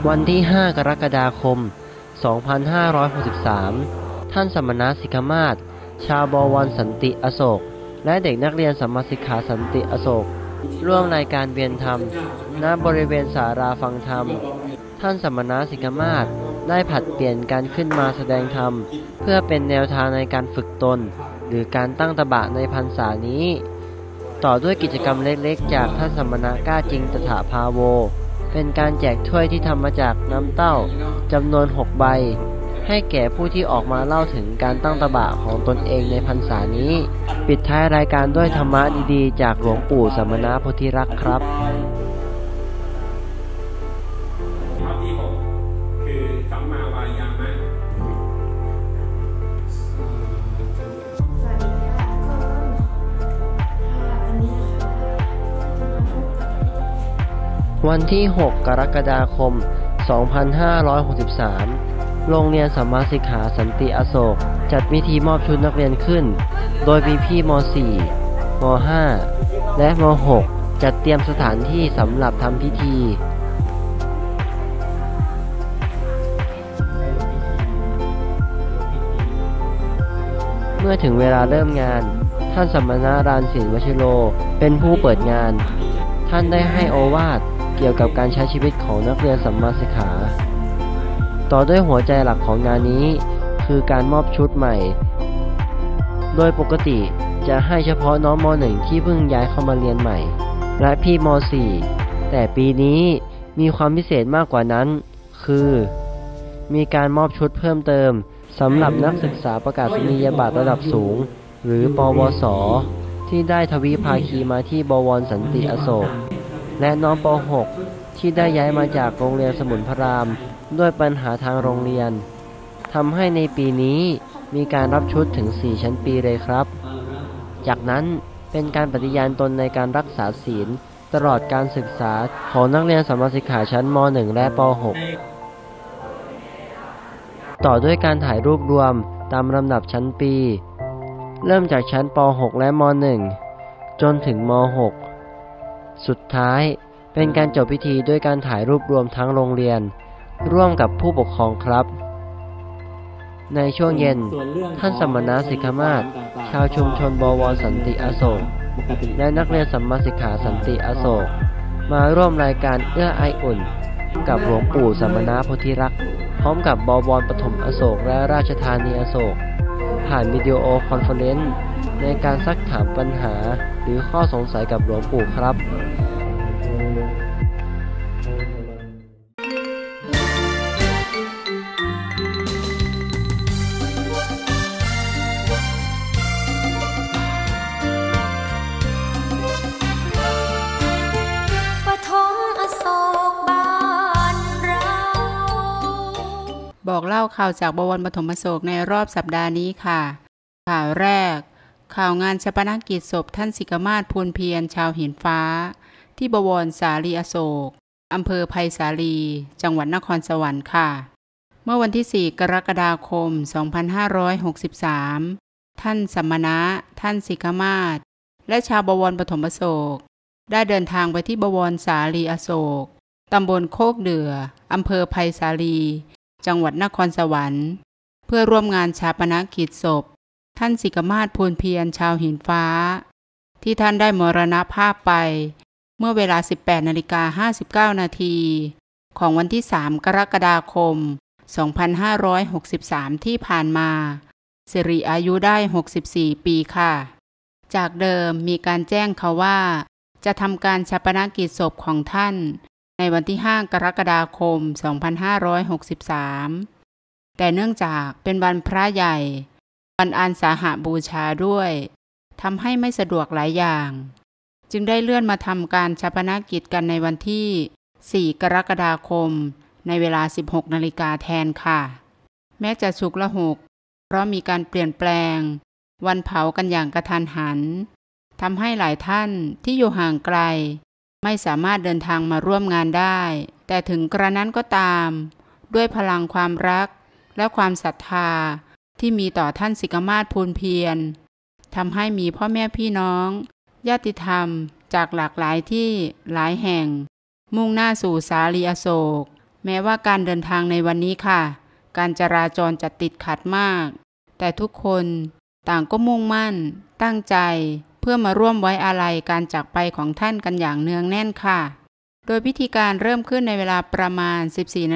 วันที่ 5 กรกฎาคม 2563 ท่านสมณสิกขมาศชาวบวรสันติอโศกและเด็กนักเรียนสัมมาสิกขาสันติอโศกร่วมรายการเวียนธรรมณบริเวณศาลาฟังธรรมท่านสมณสิกขมาศได้ผลัดเปลี่ยนการขึ้นมาแสดงธรรมเพื่อเป็นแนวทางในการฝึกตนหรือการตั้งตบะในพรรษานี้ต่อด้วยกิจกรรมเล็กๆจากท่านสมณกล้าจริงตถาภาโวเป็นการแจกถ้วยที่ทำมาจากน้ำเต้าจำนวน6 ใบให้แก่ผู้ที่ออกมาเล่าถึงการตั้งตบะของตนเองในพรรษานี้ปิดท้ายรายการด้วยธรรมะดีๆจากหลวงปู่สมณโพธิรักษ์ครับข้อที่ 6คือสัมมาวายามะวันที่ 6 กรกฎาคม 2563 โรงเรียนสัมมาสิกขาสันติอโศกจัดพิธีมอบชุดนักเรียนขึ้นโดยมีพี่ม.4 ม.5 และม.6 จัดเตรียมสถานที่สำหรับทำพิธีเมื่อถึงเวลาเริ่มงานท่านสมณรานศิลป์วชิโรเป็นผู้เปิดงานท่านได้ให้โอวาทเกี่ยวกับการใช้ชีวิตของนักเรียนสัมมาสิกขาต่อด้วยหัวใจหลักของงานนี้คือการมอบชุดใหม่โดยปกติจะให้เฉพาะน้องม.1 ที่เพิ่งย้ายเข้ามาเรียนใหม่และพี่ม.4 แต่ปีนี้มีความพิเศษมากกว่านั้นคือมีการมอบชุดเพิ่มเติมสำหรับนักศึกษาประกาศนียบัตรระดับสูงหรือปวสที่ได้ทวิภาคีมาที่บวรสันติอโศกและน้องป.6 ที่ได้ย้ายมาจากโรงเรียนสมุนพรามด้วยปัญหาทางโรงเรียนทำให้ในปีนี้มีการรับชุดถึง4 ชั้นปีเลยครับจากนั้นเป็นการปฏิญาณตนในการรักษาศีลตลอดการศึกษาของนักเรียนสัมมาสิกขาชั้นม.1 และป.6 ต่อด้วยการถ่ายรูปรวมตามลำดับชั้นปีเริ่มจากชั้นป.6 และม.1 จนถึงม.6 สุดท้ายเป็นการจบพิธีด้วยการถ่ายรูปรวมทั้งโรงเรียนร่วมกับผู้ปกครองครับในช่วงเย็นท่านสมณสิกขมาศชาวชุมชนบวรสันติอโศกและนักเรียนสัมมาสิกขาสันติอโศกมาร่วมรายการเอื้อไออุ่นกับหลวงปู่สมณโพธิรักษ์พร้อมกับบวรปฐมอโศกและราชธานีอโศกผ่านวิดีโอคอนเฟอเรนซ์ในการซักถามปัญหาหรือข้อสงสัยกับหลวงปู่ครับบอกเล่าข่าวจากบวรปฐมอโศกในรอบสัปดาห์นี้ค่ะข่าวแรกข่าวงานฌาปนกิจศพท่านสิกขมาศภูลเพียรชาวหินฟ้าที่บวรสาลีอโศกอำเภอไผ่สาลีจังหวัดนครสวรรค์ค่ะเมื่อวันที่ 4 กรกฎาคม 2563 ท่านสมณะท่านสิกขมาศและชาวบวรปฐมอโศกได้เดินทางไปที่บวรสาลีอโศกตำบลโคกเดืออำเภอไผ่สาลีจังหวัดนครสวรรค์เพื่อร่วมงานฌาปนกิจศพท่านสิกขมาศภูลเพียรชาวหินฟ้าที่ท่านได้มรณภาพไปเมื่อเวลา 18:59 นาทีของวันที่ 3 กรกฎาคม 2563 ที่ผ่านมาสิริอายุได้ 64 ปีค่ะจากเดิมมีการแจ้งเขาว่าจะทำการฌาปนกิจศพของท่านในวันที่ 5 กรกฎาคม 2563 แต่เนื่องจากเป็นวันพระใหญ่วันอาสาฬหบูชาด้วยทำให้ไม่สะดวกหลายอย่างจึงได้เลื่อนมาทำการฌาปนกิจกันในวันที่ 4 กรกฎาคมในเวลา 16 นาฬิกาแทนค่ะแม้จะฉุกละหุกเพราะมีการเปลี่ยนแปลงวันเผากันอย่างกระทันหันทำให้หลายท่านที่อยู่ห่างไกลไม่สามารถเดินทางมาร่วมงานได้แต่ถึงกระนั้นก็ตามด้วยพลังความรักและความศรัทธาที่มีต่อท่านสิกขมาศภูลเพียรทำให้มีพ่อแม่พี่น้องญาติธรรมจากหลากหลายที่หลายแห่งมุ่งหน้าสู่สาลีอโศกแม้ว่าการเดินทางในวันนี้ค่ะการจราจรจะติดขัดมากแต่ทุกคนต่างก็มุ่งมั่นตั้งใจเพื่อมาร่วมไว้อาลัยการจากไปของท่านกันอย่างเนืองแน่นค่ะโดยพิธีการเริ่มขึ้นในเวลาประมาณ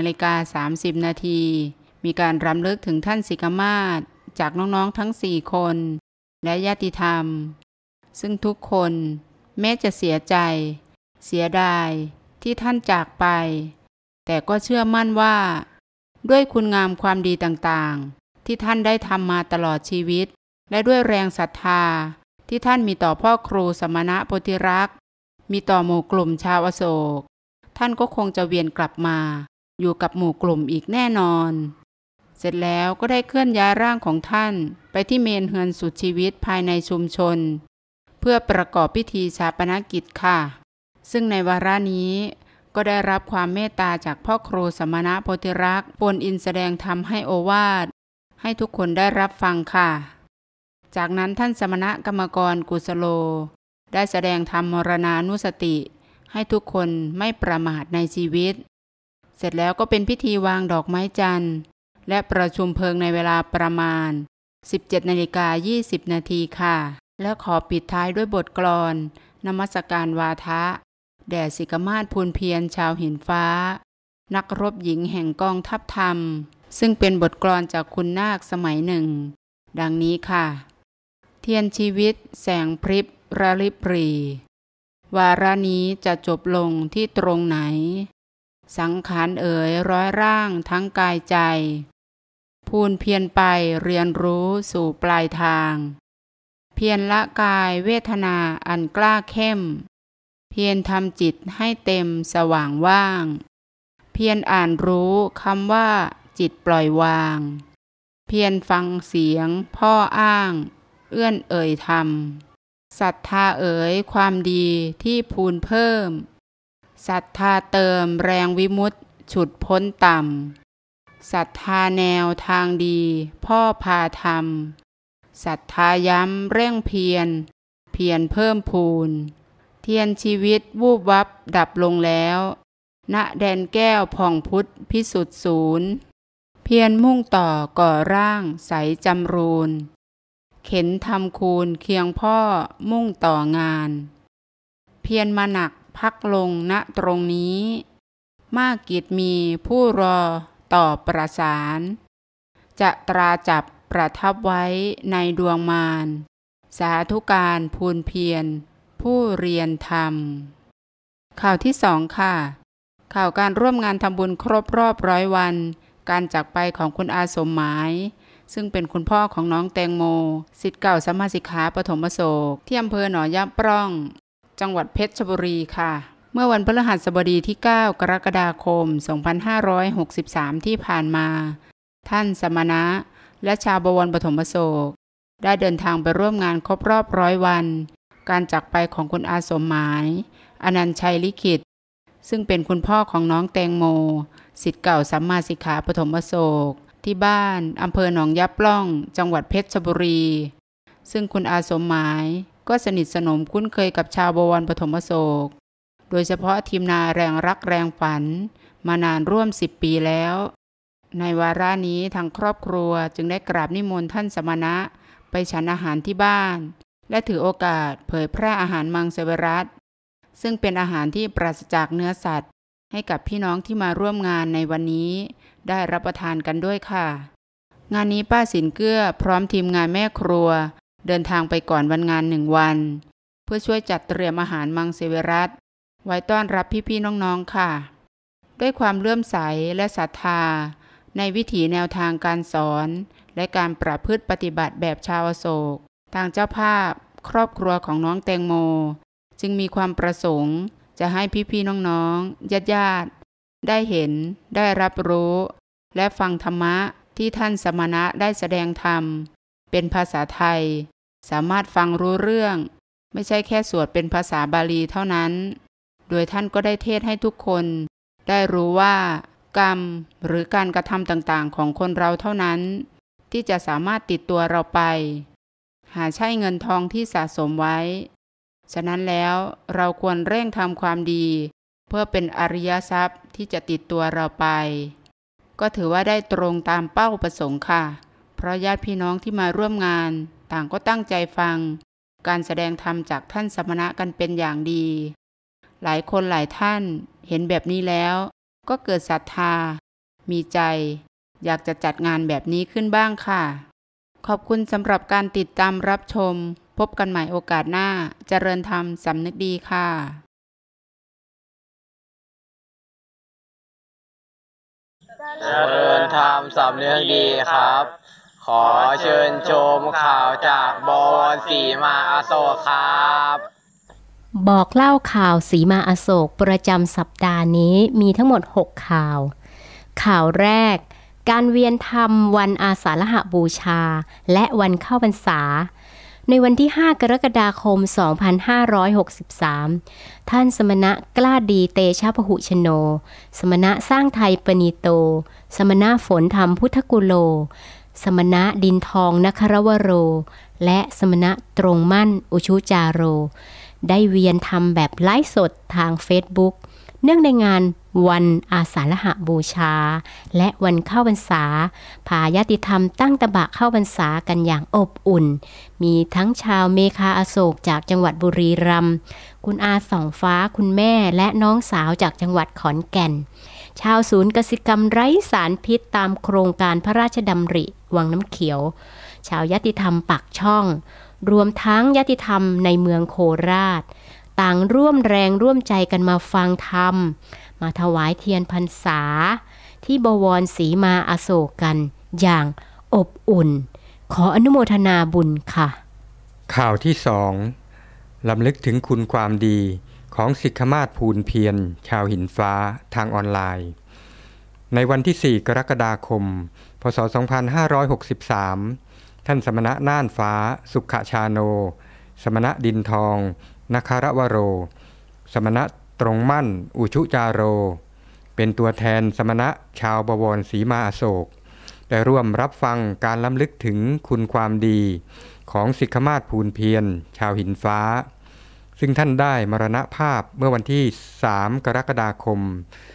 14:30 นาทีมีการรำลึกถึงท่านสิกมาศจากน้องๆทั้ง4คนและญาติธรรมซึ่งทุกคนแม้จะเสียใจเสียดายที่ท่านจากไปแต่ก็เชื่อมั่นว่าด้วยคุณงามความดีต่างๆที่ท่านได้ทำมาตลอดชีวิตและด้วยแรงศรัทธาที่ท่านมีต่อพ่อครูสมณะโพธิรักษ์มีต่อหมู่กลุ่มชาวอโศกท่านก็คงจะเวียนกลับมาอยู่กับหมู่กลุ่มอีกแน่นอนเสร็จแล้วก็ได้เคลื่อนย้ายร่างของท่านไปที่เมนเฮือนสุดชีวิตภายในชุมชนเพื่อประกอบพิธีฌาปนกิจค่ะซึ่งในวาระนี้ก็ได้รับความเมตตาจากพ่อครูสมณะโพธิรักษ์ปนอินแสดงธรรมให้โอวาทให้ทุกคนได้รับฟังค่ะจากนั้นท่านสมณะกรรมกรกุสโลได้แสดงธรรมมรณานุสติให้ทุกคนไม่ประมาทในชีวิตเสร็จแล้วก็เป็นพิธีวางดอกไม้จันทร์และประชุมเพลิงในเวลาประมาณ 17:20 นาทีค่ะและขอปิดท้ายด้วยบทกลอนนมัสการวาทะแด่สิกมาศพูนเพียรชาวหินฟ้านักรบหญิงแห่งกองทัพธรรมซึ่งเป็นบทกลอนจากคุณนาคสมัยหนึ่งดังนี้ค่ะเทียนชีวิตแสงพริบระลิบหรี่วาระนี้จะจบลงที่ตรงไหนสังขารเอ๋ยร้อยร่างทั้งกายใจพูนเพียรไปเรียนรู้สู่ปลายทางเพียรละกายเวทนาอันกล้าเข้มเพียรทำจิตให้เต็มสว่างว่างเพียรอ่านรู้คำว่าจิตปล่อยวางเพียรฟังเสียงพ่ออ้างเอื้อนเอ่ยธรรมศรัทธาเอ๋ยความดีที่พูนเพิ่มศรัทธาเติมแรงวิมุตติฉุดพ้นต่ำศรัทธาแนวทางดีพ่อพาธรรมศรัทธาย้ำเร่งเพียรเพิ่มพูนเทียนชีวิตวูบวับดับลงแล้วณแดนแก้วผ่องพุทธพิสุทธิ์ศูนย์เพียรมุ่งต่อก่อร่างใสจำรูนเข็นทำคูณเคียงพ่อมุ่งต่องานเพียรมาหนักพักลงณตรงนี้มากกิจมีผู้รอต่อประสานจะตราจับประทับไว้ในดวงมารสาธุการพูนเพียรผู้เรียนธรรมข่าวที่2ค่ะข่าวการร่วมงานทำบุญครบรอบ100 วันการจากไปของคุณอาสมหมายซึ่งเป็นคุณพ่อของน้องแตงโมศิษย์เก่าสัมมาสิกขาปฐมโศกที่อำเภอหนองยะปร่องจังหวัดเพชรบุรีค่ะเมื่อวันพฤหัสบดีที่9 กรกฎาคม 2563 ที่ผ่านมาท่านสมณะและชาวบวรปฐมโศกได้เดินทางไปร่วมงานครบรอบ100 วันการจากไปของคุณอาสมหมายอนันต์ชัยลิขิตซึ่งเป็นคุณพ่อของน้องแตงโมศิษย์เก่าสัมมาสิกขาปฐมโศกที่บ้านอำเภอหนองยะปล่องจังหวัดเพชรบุรีซึ่งคุณอาสมหมายก็สนิทสนมคุ้นเคยกับชาวบวรปฐมโศกโดยเฉพาะทีมนาแรงรักแรงฝันมานานร่วม10 ปีแล้วในวาระนี้ทางครอบครัวจึงได้กราบนิมนต์ท่านสมณะไปฉันอาหารที่บ้านและถือโอกาสเผยแพร่อาหารมังสวิรัติซึ่งเป็นอาหารที่ปราศจากเนื้อสัตว์ให้กับพี่น้องที่มาร่วมงานในวันนี้ได้รับประทานกันด้วยค่ะงานนี้ป้าสินเกื้อพร้อมทีมงานแม่ครัวเดินทางไปก่อนวันงาน1 วันเพื่อช่วยจัดเตรียมอาหารมังสวิรัติไว้ต้อนรับพี่ๆน้องๆค่ะด้วยความเลื่อมใสและศรัทธาในวิถีแนวทางการสอนและการประพฤติปฏิบัติแบบชาวอโศกทางเจ้าภาพครอบครัวของน้องแตงโมจึงมีความประสงค์จะให้พี่ๆน้องๆญาติๆได้เห็นได้รับรู้และฟังธรรมะที่ท่านสมณะได้แสดงธรรมเป็นภาษาไทยสามารถฟังรู้เรื่องไม่ใช่แค่สวดเป็นภาษาบาลีเท่านั้นโดยท่านก็ได้เทศให้ทุกคนได้รู้ว่ากรรมหรือการกระทำต่างๆของคนเราเท่านั้นที่จะสามารถติดตัวเราไปหาใช่เงินทองที่สะสมไว้ฉะนั้นแล้วเราควรเร่งทำความดีพื่อเป็นอริยทรัพย์ที่จะติดตัวเราไปก็ถือว่าได้ตรงตามเป้าประสงค์ค่ะเพราะญาติพี่น้องที่มาร่วมงานต่างก็ตั้งใจฟังการแสดงธรรมจากท่านสมณะกันเป็นอย่างดีหลายคนหลายท่านเห็นแบบนี้แล้วก็เกิดศรัทธามีใจอยากจะจัดงานแบบนี้ขึ้นบ้างค่ะขอบคุณสำหรับการติดตามรับชมพบกันใหม่โอกาสหน้าเจริญธรรมสำนึกดีค่ะเจริญธรรมสำนึกดีครับ ขอเชิญชมข่าวจากบวรศรีมาอโศกครับบอกเล่าข่าวศรีมาอโศกประจำสัปดาห์นี้มีทั้งหมด6ข่าว ข่าวแรกการเวียนธรรมวันอาสาฬหบูชาและวันเข้าพรรษาในวันที่5กรกฎาคม2563ท่านสมณะกล้าดีเตชะพหุชโนสมณะสร้างไทยปณิโตสมณะฝนธรรมพุทธกุโลสมณะดินทองนครวโรและสมณะตรงมั่นอุชุจาโรได้เวียนธรรมแบบไลฟ์สดทางเฟซบุ๊กเนื่องในงานวันอาสาฬหบูชาและวันเข้าพรรษาพาญาติธรรมตั้งตบะเข้าพรรษากันอย่างอบอุ่นมีทั้งชาวเมฆาอโศกจากจังหวัดบุรีรัมย์คุณอาสองฟ้าคุณแม่และน้องสาวจากจังหวัดขอนแก่นชาวศูนย์กสิกรรมไร้สารพิษตามโครงการพระราชดำริวังน้ำเขียวชาวญาติธรรมปากช่องรวมทั้งญาติธรรมในเมืองโคราชต่างร่วมแรงร่วมใจกันมาฟังธรรมมาถวายเทียนพรรษาที่บวรศรีมาอโศกกันอย่างอบอุ่นขออนุโมทนาบุญค่ะข่าวที่2รำลึกถึงคุณความดีของศิกขมาศภูลเพียรชาวหินฟ้าทางออนไลน์ในวันที่4กรกฎาคมพศ2563ท่านสมณะน่านฟ้าสุขชาโนสมณะดินทองนครวโรสมณะตรงมั่นอุชุจาโรเป็นตัวแทนสมณะชาวบวรศรีมาอโศกได้ร่วมรับฟังการล้ำลึกถึงคุณความดีของศิกขมาศภูลเพียรชาวหินฟ้าซึ่งท่านได้มรณภาพเมื่อวันที่3กรกฎาคม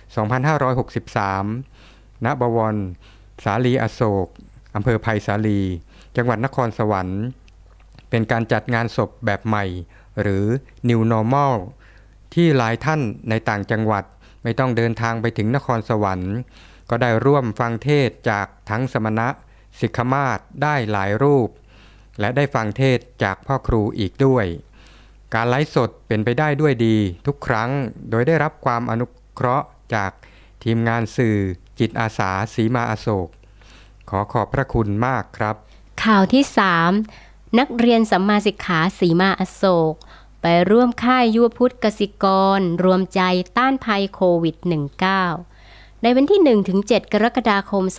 2563ณบวรสาลีอโศกอำเภอไผ่สาลีจังหวัดนครสวรรค์เป็นการจัดงานศพแบบใหม่หรือ New Normal ที่หลายท่านในต่างจังหวัดไม่ต้องเดินทางไปถึงนครสวรรค์ก็ได้ร่วมฟังเทศจากทั้งสมณะศิกขมาศได้หลายรูปและได้ฟังเทศจากพ่อครูอีกด้วยการไลฟ์สดเป็นไปได้ด้วยดีทุกครั้งโดยได้รับความอนุเคราะห์จากทีมงานสื่อจิตอาสาศรีมาอโศกขอบพระคุณมากครับข่าวที่3นักเรียนสัมมาสิกขาศรีมาอโศกไปร่วมค่ายยุวพุทธกสิกรรวมใจต้านภัยโควิด -19 ในวันที่ 1-7 กรกฎาคม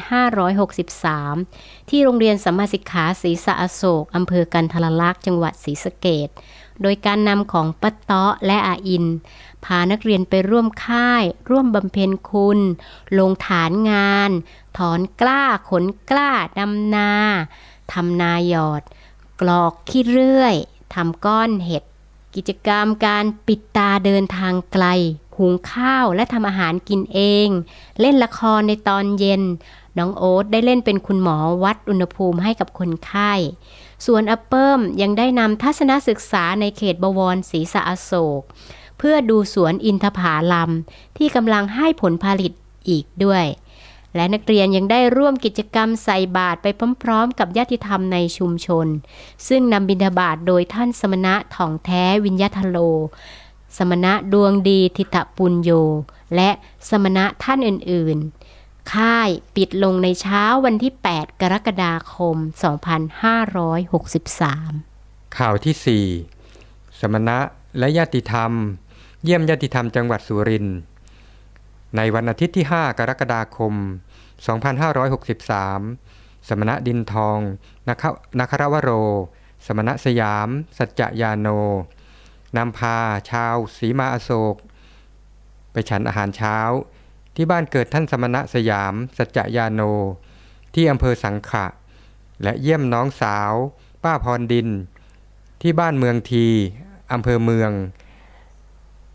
2563 ที่โรงเรียนสัมมาสิกขาศรีสะอโศกอำเภอกันทรลักษณ์จังหวัดศรีสะเกษโดยการนำของป้าเตาะและอาอินพานักเรียนไปร่วมค่ายร่วมบำเพ็ญคุณลงฐานงานถอนกล้าขนกล้าดำนาทำนาหยอดกรอกขี้เรื่อยทำก้อนเห็ดกิจกรรมการปิดตาเดินทางไกลหุงข้าวและทำอาหารกินเองเล่นละครในตอนเย็นน้องโอ๊ตได้เล่นเป็นคุณหมอวัดอุณหภูมิให้กับคนไข้ส่วนอัปเปิ้มยังได้นำทัศนศึกษาในเขตบวรศรีสะอโศกเพื่อดูสวนอินทผลัมที่กำลังให้ผลผลิตอีกด้วยและนักเรียนยังได้ร่วมกิจกรรมใส่บาตรไปพร้อมๆกับญาติธรรมในชุมชนซึ่งนำบิณฑบาตโดยท่านสมณะถ่องแท้วิญญาทโลสมณะดวงดีทิตปุญโยและสมณะท่านอื่นๆค่ายปิดลงในเช้าวันที่8กรกฎาคม2563 ข่าวที่4สมณะและญาติธรรมเยี่ยมญาติธรรมจังหวัดสุรินทร์ในวันอาทิตย์ที่5กรกฎาคม2563สมณะดินทองนครวโรสมณะสยามสัจจญาโนนำพาชาวศรีมาอโศกไปฉันอาหารเช้าที่บ้านเกิดท่านสมณะสยามสัจจญาโนที่อำเภอสังขะและเยี่ยมน้องสาวป้าพรดินที่บ้านเมืองทีอำเภอเมือง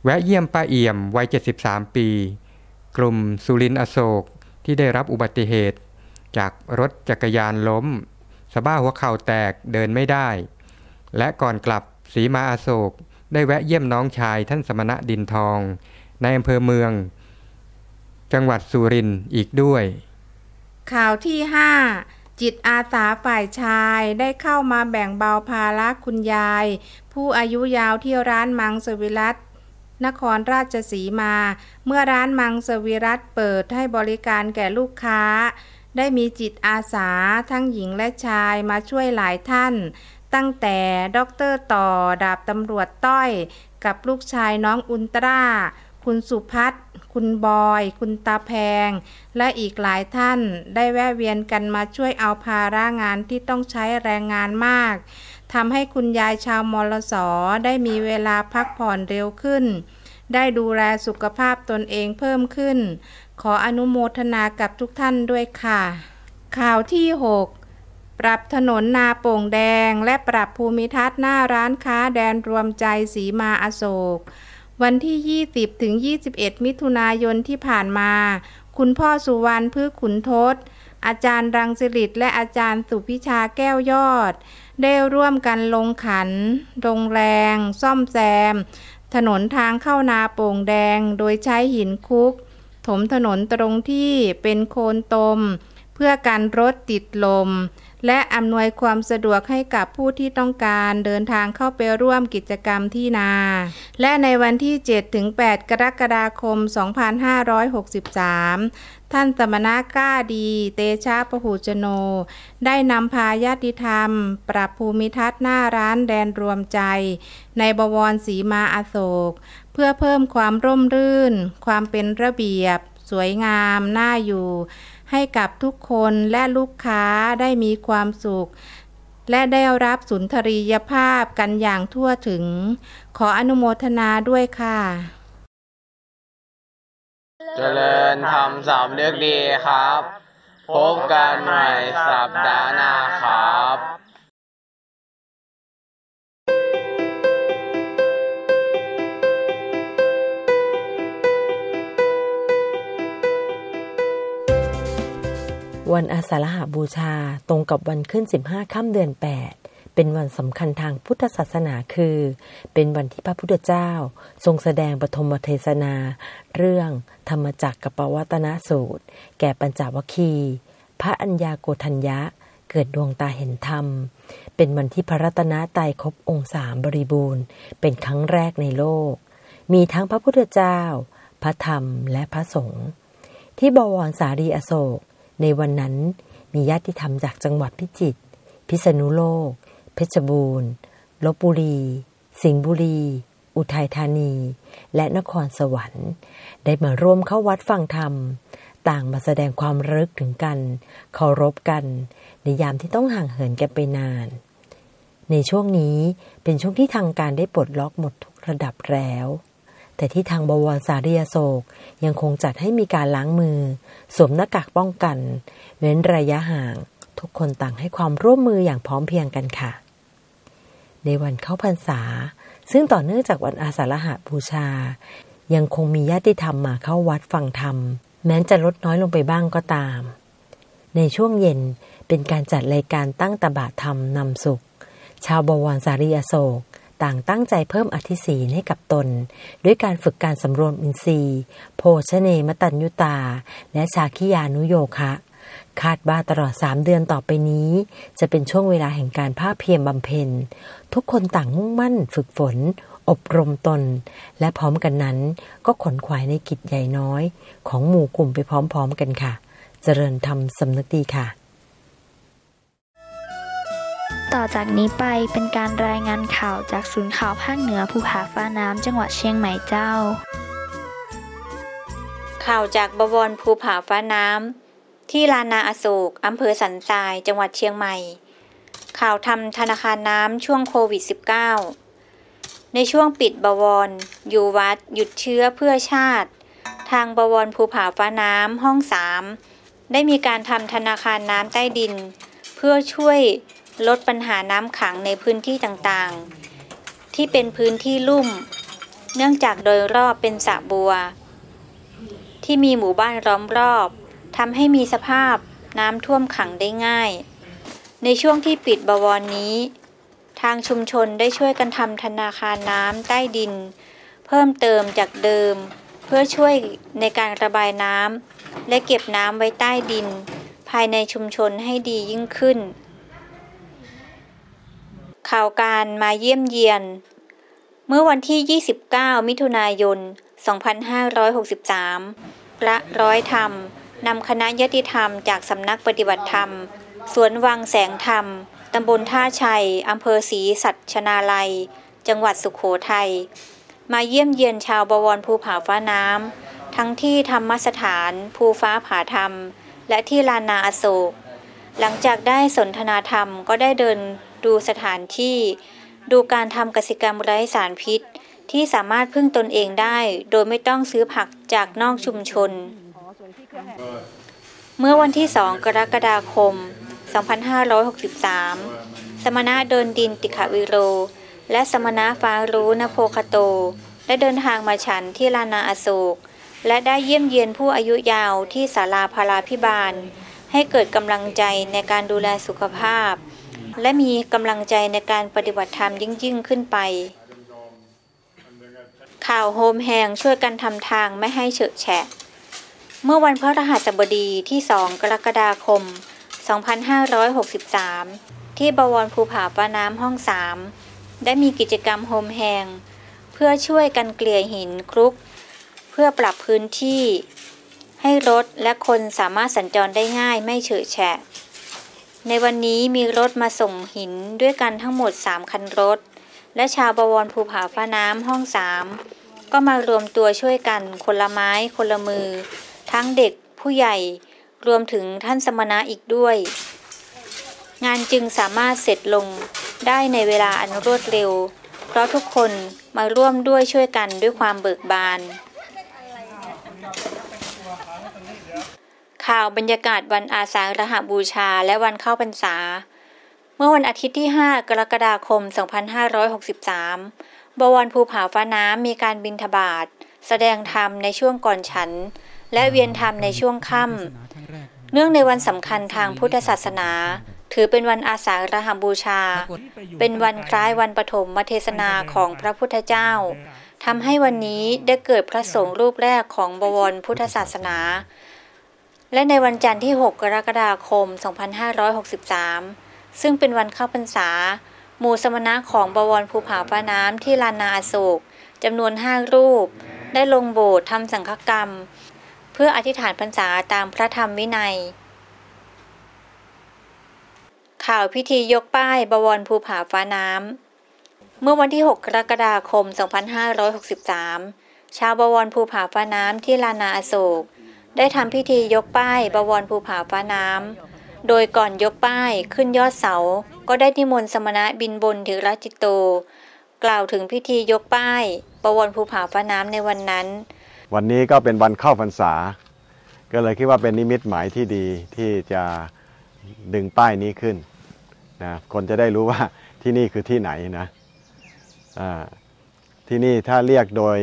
แวะเยี่ยมป้าเอี่ยมวัย73 ปีกลุ่มสุรินทร์อโศกที่ได้รับอุบัติเหตุจากรถจักรยานล้มสะบ้าหัวเข่าแตกเดินไม่ได้และก่อนกลับศรีมาอโศกได้แวะเยี่ยมน้องชายท่านสมณะดินทองในอำเภอเมืองจังหวัดสุรินทร์อีกด้วยข่าวที่ 5 จิตอาสาฝ่ายชายได้เข้ามาแบ่งเบาภาระคุณยายผู้อายุยาวที่ร้านมังสวิรัตนครราชสีมาเมื่อร้านมังสวิรัตเปิดให้บริการแก่ลูกค้าได้มีจิตอาสาทั้งหญิงและชายมาช่วยหลายท่านตั้งแต่ดร.ต่อดาบตำรวจต้อยกับลูกชายน้องอุลตร้าคุณสุพัฒน์คุณบอยคุณตาแพงและอีกหลายท่านได้แวะเวียนกันมาช่วยเอาภาระงานที่ต้องใช้แรงงานมากทำให้คุณยายชาวมลส.ได้มีเวลาพักผ่อนเร็วขึ้นได้ดูแลสุขภาพตนเองเพิ่มขึ้นขออนุโมทนากับทุกท่านด้วยค่ะข่าวที่ 6 ปรับถนนนาโป่งแดงและปรับภูมิทัศน์หน้าร้านค้าแดนรวมใจศรีมาอโศกวันที่20ถึง21มิถุนายนที่ผ่านมาคุณพ่อสุวรรณพฤกษ์ขุนทศอาจารย์รังสิริและอาจารย์สุพิชาแก้วยอดได้ร่วมกันลงขันลงแรงซ่อมแซมถนนทางเข้านาโป่งแดงโดยใช้หินคุกถมถนนตรงที่เป็นโคลนตมเพื่อกันรถติดลมและอำนวยความสะดวกให้กับผู้ที่ต้องการเดินทางเข้าไปร่วมกิจกรรมที่นาและในวันที่ 7-8 กรกฎาคม 2563 ท่านสมณกล้าดีเตชะพหูชโนได้นำพาญาติธรรมปรับภูมิทัศน์หน้าร้านแดนรวมใจในบวรศรีมาอโศกเพื่อเพิ่มความร่มรื่นความเป็นระเบียบสวยงามน่าอยู่ให้กับทุกคนและลูกค้าได้มีความสุขและได้รับสุนทรียภาพกันอย่างทั่วถึงขออนุโมทนาด้วยค่ะเจริญธรรมสำนึกดีครับพบกันใหม่สัปดาห์หน้าครับวันอาสาฬหบูชาตรงกับวันขึ้น15ค่ำเดือน8เป็นวันสำคัญทางพุทธศาสนาคือเป็นวันที่พระพุทธเจ้าทรงแสดงปฐมเทศนาเรื่องธรรมจักรกัปปวัตนสูตรแก่ปัญจวัคคีย์พระอัญญาโกฏัญญะเกิดดวงตาเห็นธรรมเป็นวันที่พระรัตนตรัยครบองค์3บริบูรณ์เป็นครั้งแรกในโลกมีทั้งพระพุทธเจ้าพระธรรมและพระสงฆ์ที่บวรสารีอโศกในวันนั้นมีญาติธรรมจากจังหวัดพิจิตรพิษณุโลกเพชรบูรณ์ลพบุรีสิงห์บุรีอุทัยธานีและนครสวรรค์ได้มาร่วมเข้าวัดฟังธรรมต่างมาแสดงความระลึกถึงกันเคารพกันในยามที่ต้องห่างเหินกันไปนานในช่วงนี้เป็นช่วงที่ทางการได้ปลดล็อกหมดทุกระดับแล้วแต่ที่ทางบวรสารีอโศกยังคงจัดให้มีการล้างมือสวมหน้ากากป้องกันเว้นระยะห่างทุกคนต่างให้ความร่วมมืออย่างพร้อมเพรียงกันค่ะในวันเข้าพรรษาซึ่งต่อเนื่องจากวันอาสาฬหบูชายังคงมีญาติธรรมมาเข้าวัดฟังธรรมแม้จะลดน้อยลงไปบ้างก็ตามในช่วงเย็นเป็นการจัดรายการตั้งตบะธรรมนำสุขชาวบวรสารีอโศกต่างตั้งใจเพิ่มอธิศีลให้กับตนด้วยการฝึกการสำรวมอินทรีย์โภชเนมตัญญุตาและชาคิยานุโยคะคาดว่าตลอด3เดือนต่อไปนี้จะเป็นช่วงเวลาแห่งการภาคเพียรบำเพ็ญทุกคนต่างมุ่งมั่นฝึกฝนอบรมตนและพร้อมกันนั้นก็ขนขวายในกิจใหญ่น้อยของหมู่กลุ่มไปพร้อมๆกันค่ะเจริญธรรมสำนึกดีค่ะต่อจากนี้ไปเป็นการรายงานข่าวจากศูนย์ข่าวภาคเหนือภูผาฟ้าน้ำจังหวัดเชียงใหม่เจ้าข่าวจากบวรภูผาฟ้าน้ำที่ลานนาอโศกอำเภอสันทรายจังหวัดเชียงใหม่ข่าวทำธนาคารน้ำช่วงโควิด -19 ในช่วงปิดบวรอยู่วัดหยุดเชื้อเพื่อชาติทางบวรภูผาฟ้าน้ำห้อง3ได้มีการทำธนาคารน้ำใต้ดินเพื่อช่วยลดปัญหาน้ำขังในพื้นที่ต่างๆที่เป็นพื้นที่ลุ่มเนื่องจากโดยรอบเป็นสระบัวที่มีหมู่บ้านล้อมรอบทำให้มีสภาพน้ำท่วมขังได้ง่ายในช่วงที่ปิดบวรนี้ทางชุมชนได้ช่วยกันทำธนาคารน้ำใต้ดินเพิ่มเติมจากเดิมเพื่อช่วยในการระบายน้ำและเก็บน้ำไว้ใต้ดินภายในชุมชนให้ดียิ่งขึ้นข่าวการมาเยี่ยมเยียนเมื่อวันที่ 29 มิถุนายน 2563 พระร้อยธรรมนำคณะญาติธรรมจากสำนักปฏิบัติธรรมสวนวังแสงธรรมตำบลท่าชัยอำเภอศรีสัชนาลัยจังหวัดสุโขทัยมาเยี่ยมเยียนชาวบวรภูผาฟ้าน้ำทั้งที่ธรรมสถานภูฟ้าผาธรรมและที่ลานนาอโศกหลังจากได้สนทนาธรรมก็ได้เดินดูสถานที่ดูการทำกสิกรรมไร้สารพิษที่สามารถพึ่งตนเองได้โดยไม่ต้องซื้อผักจากนอกชุมชนเมื่อวันที่ 2 กรกฎาคม 2563 สมณะเดินดินติขวิโรและสมณะฟ้ารู้นโพคโตได้เดินทางมาฉันที่ลานนาอโศกและได้เยี่ยมเยียนผู้อายุยาวที่ศาลาพาราภิบาลให้เกิดกำลังใจในการดูแลสุขภาพและมีกำลังใจในการปฏิบัติธรรมยิ่งขึ้นไปข่าวโฮมแฮงช่วยกันทำทางไม่ให้เฉอะแฉะเมื่อวันพฤหัสบดีที่ 2 กรกฎาคม 2563 ที่บวรภูผาฟ้าน้ำห้อง 3 ได้มีกิจกรรมโฮมแฮงเพื่อช่วยกันเกลี่ยหินคลุกเพื่อปรับพื้นที่ให้รถและคนสามารถสัญจรได้ง่ายไม่เฉอะแฉะในวันนี้มีรถมาส่งหินด้วยกันทั้งหมด3คันรถและชาวบวรภูผาฟ้าน้ำห้อง 3ก็มารวมตัวช่วยกันคนละไม้คนละมือทั้งเด็กผู้ใหญ่รวมถึงท่านสมณะอีกด้วยงานจึงสามารถเสร็จลงได้ในเวลาอันรวดเร็วเพราะทุกคนมาร่วมด้วยช่วยกันด้วยความเบิกบานข่าวบรรยากาศวันอาสาฬหบูชาและวันเข้าพรรษาเมื่อวันอาทิตย์ที่ 5 กรกฎาคม 2563 บวรภูผาฟ้าน้ำมีการบิณฑบาตแสดงธรรมในช่วงก่อนฉันและเวียนธรรมในช่วงค่ำเนื่องในวันสำคัญทางพุทธศาสนาถือเป็นวันอาสาฬหบูชาเป็นวันคล้ายวันปฐมเทศนาของพระพุทธเจ้าทำให้วันนี้ได้เกิดพระสงฆ์รูปแรกของบวรพุทธศาสนาและในวันจันทร์ที่ 6 กรกฎาคม 2563 ซึ่งเป็นวันเข้าพรรษาหมู่สมณะของบวรภูผาฟ้าน้ำที่ลานนาอโศกจำนวน5รูปได้ลงโบสถ์ทำสังฆกรรมเพื่ออธิษฐานพรรษาตามพระธรรมวินัยข่าวพิธียกป้ายบวรภูผาฟ้าน้ำเมื่อวันที่ 6 กรกฎาคม 2563 ชาวบวรภูผาฟ้าน้ำที่ลานนาอโศกได้ทำพิธียกป้ายบวรภูผาฟ้าน้ำโดยก่อนยกป้ายขึ้นยอดเสาก็ได้นิมนต์สมณะบิณบลเถรจิตโตกล่าวถึงพิธียกป้ายบวรภูผาฟ้าน้ำในวันนั้นวันนี้ก็เป็นวันเข้าพรรษาก็เลยคิดว่าเป็นนิมิตหมายที่ดีที่จะดึงป้ายนี้ขึ้นนะคนจะได้รู้ว่าที่นี่คือที่ไหนนะที่นี่ถ้าเรียกโดย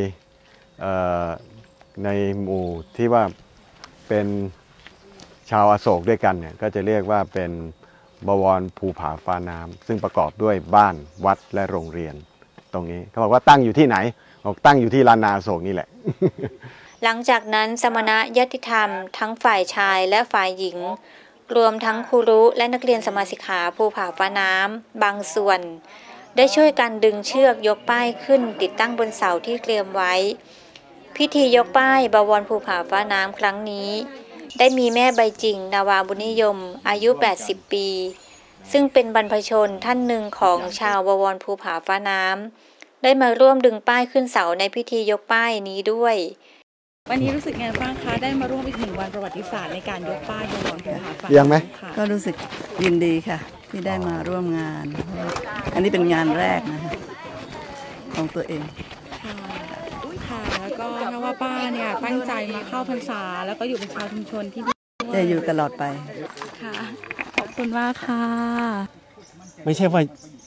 ในหมู่ที่ว่าเป็นชาวอโศกด้วยกันเนี่ยก็จะเรียกว่าเป็นบวรภูผาฟ้าน้ำซึ่งประกอบด้วยบ้านวัดและโรงเรียนตรงนี้เขาบอกว่าตั้งอยู่ที่ไหนบอกตั้งอยู่ที่ลานนาอโศกนี่แหละหลังจากนั้นสมณะญาติธรรมทั้งฝ่ายชายและฝ่ายหญิงรวมทั้งครูรู้และนักเรียนสมาสิกขาภูผาฟ้าน้ำบางส่วนได้ช่วยกันดึงเชือกยกป้ายขึ้นติดตั้งบนเสาที่เตรียมไว้พิธียกป้ายบวรภูผาฟ้าน้ำครั้งนี้ได้มีแม่ใบจิงนาวาบุญนิยมอายุ80 ปีซึ่งเป็นบรรพชนท่านหนึ่งของชาวบวรภูผาฟ้าน้ำได้มาร่วมดึงป้ายขึ้นเสาในพิธียกป้ายนี้ด้วยวันนี้รู้สึกไงบ้างคะได้มาร่วมอีก1วันประวัติศาสตร์ในการยกป้ายบวรภูผาฟ้ายังไหมก็รู้สึกยินดีค่ะที่ได้มาร่วมงานอันนี้เป็นงานแรกนะคะของตัวเองค่ะแล้วก็ถ้าว่าป้าเนี่ยตั้งใจมาเข้าพรรษาแล้วก็อยู่เป็นชาวชุมชนที่จะอยู่ตลอดไปค่ะขอบคุณมากค่ะไม่ใช่ว่า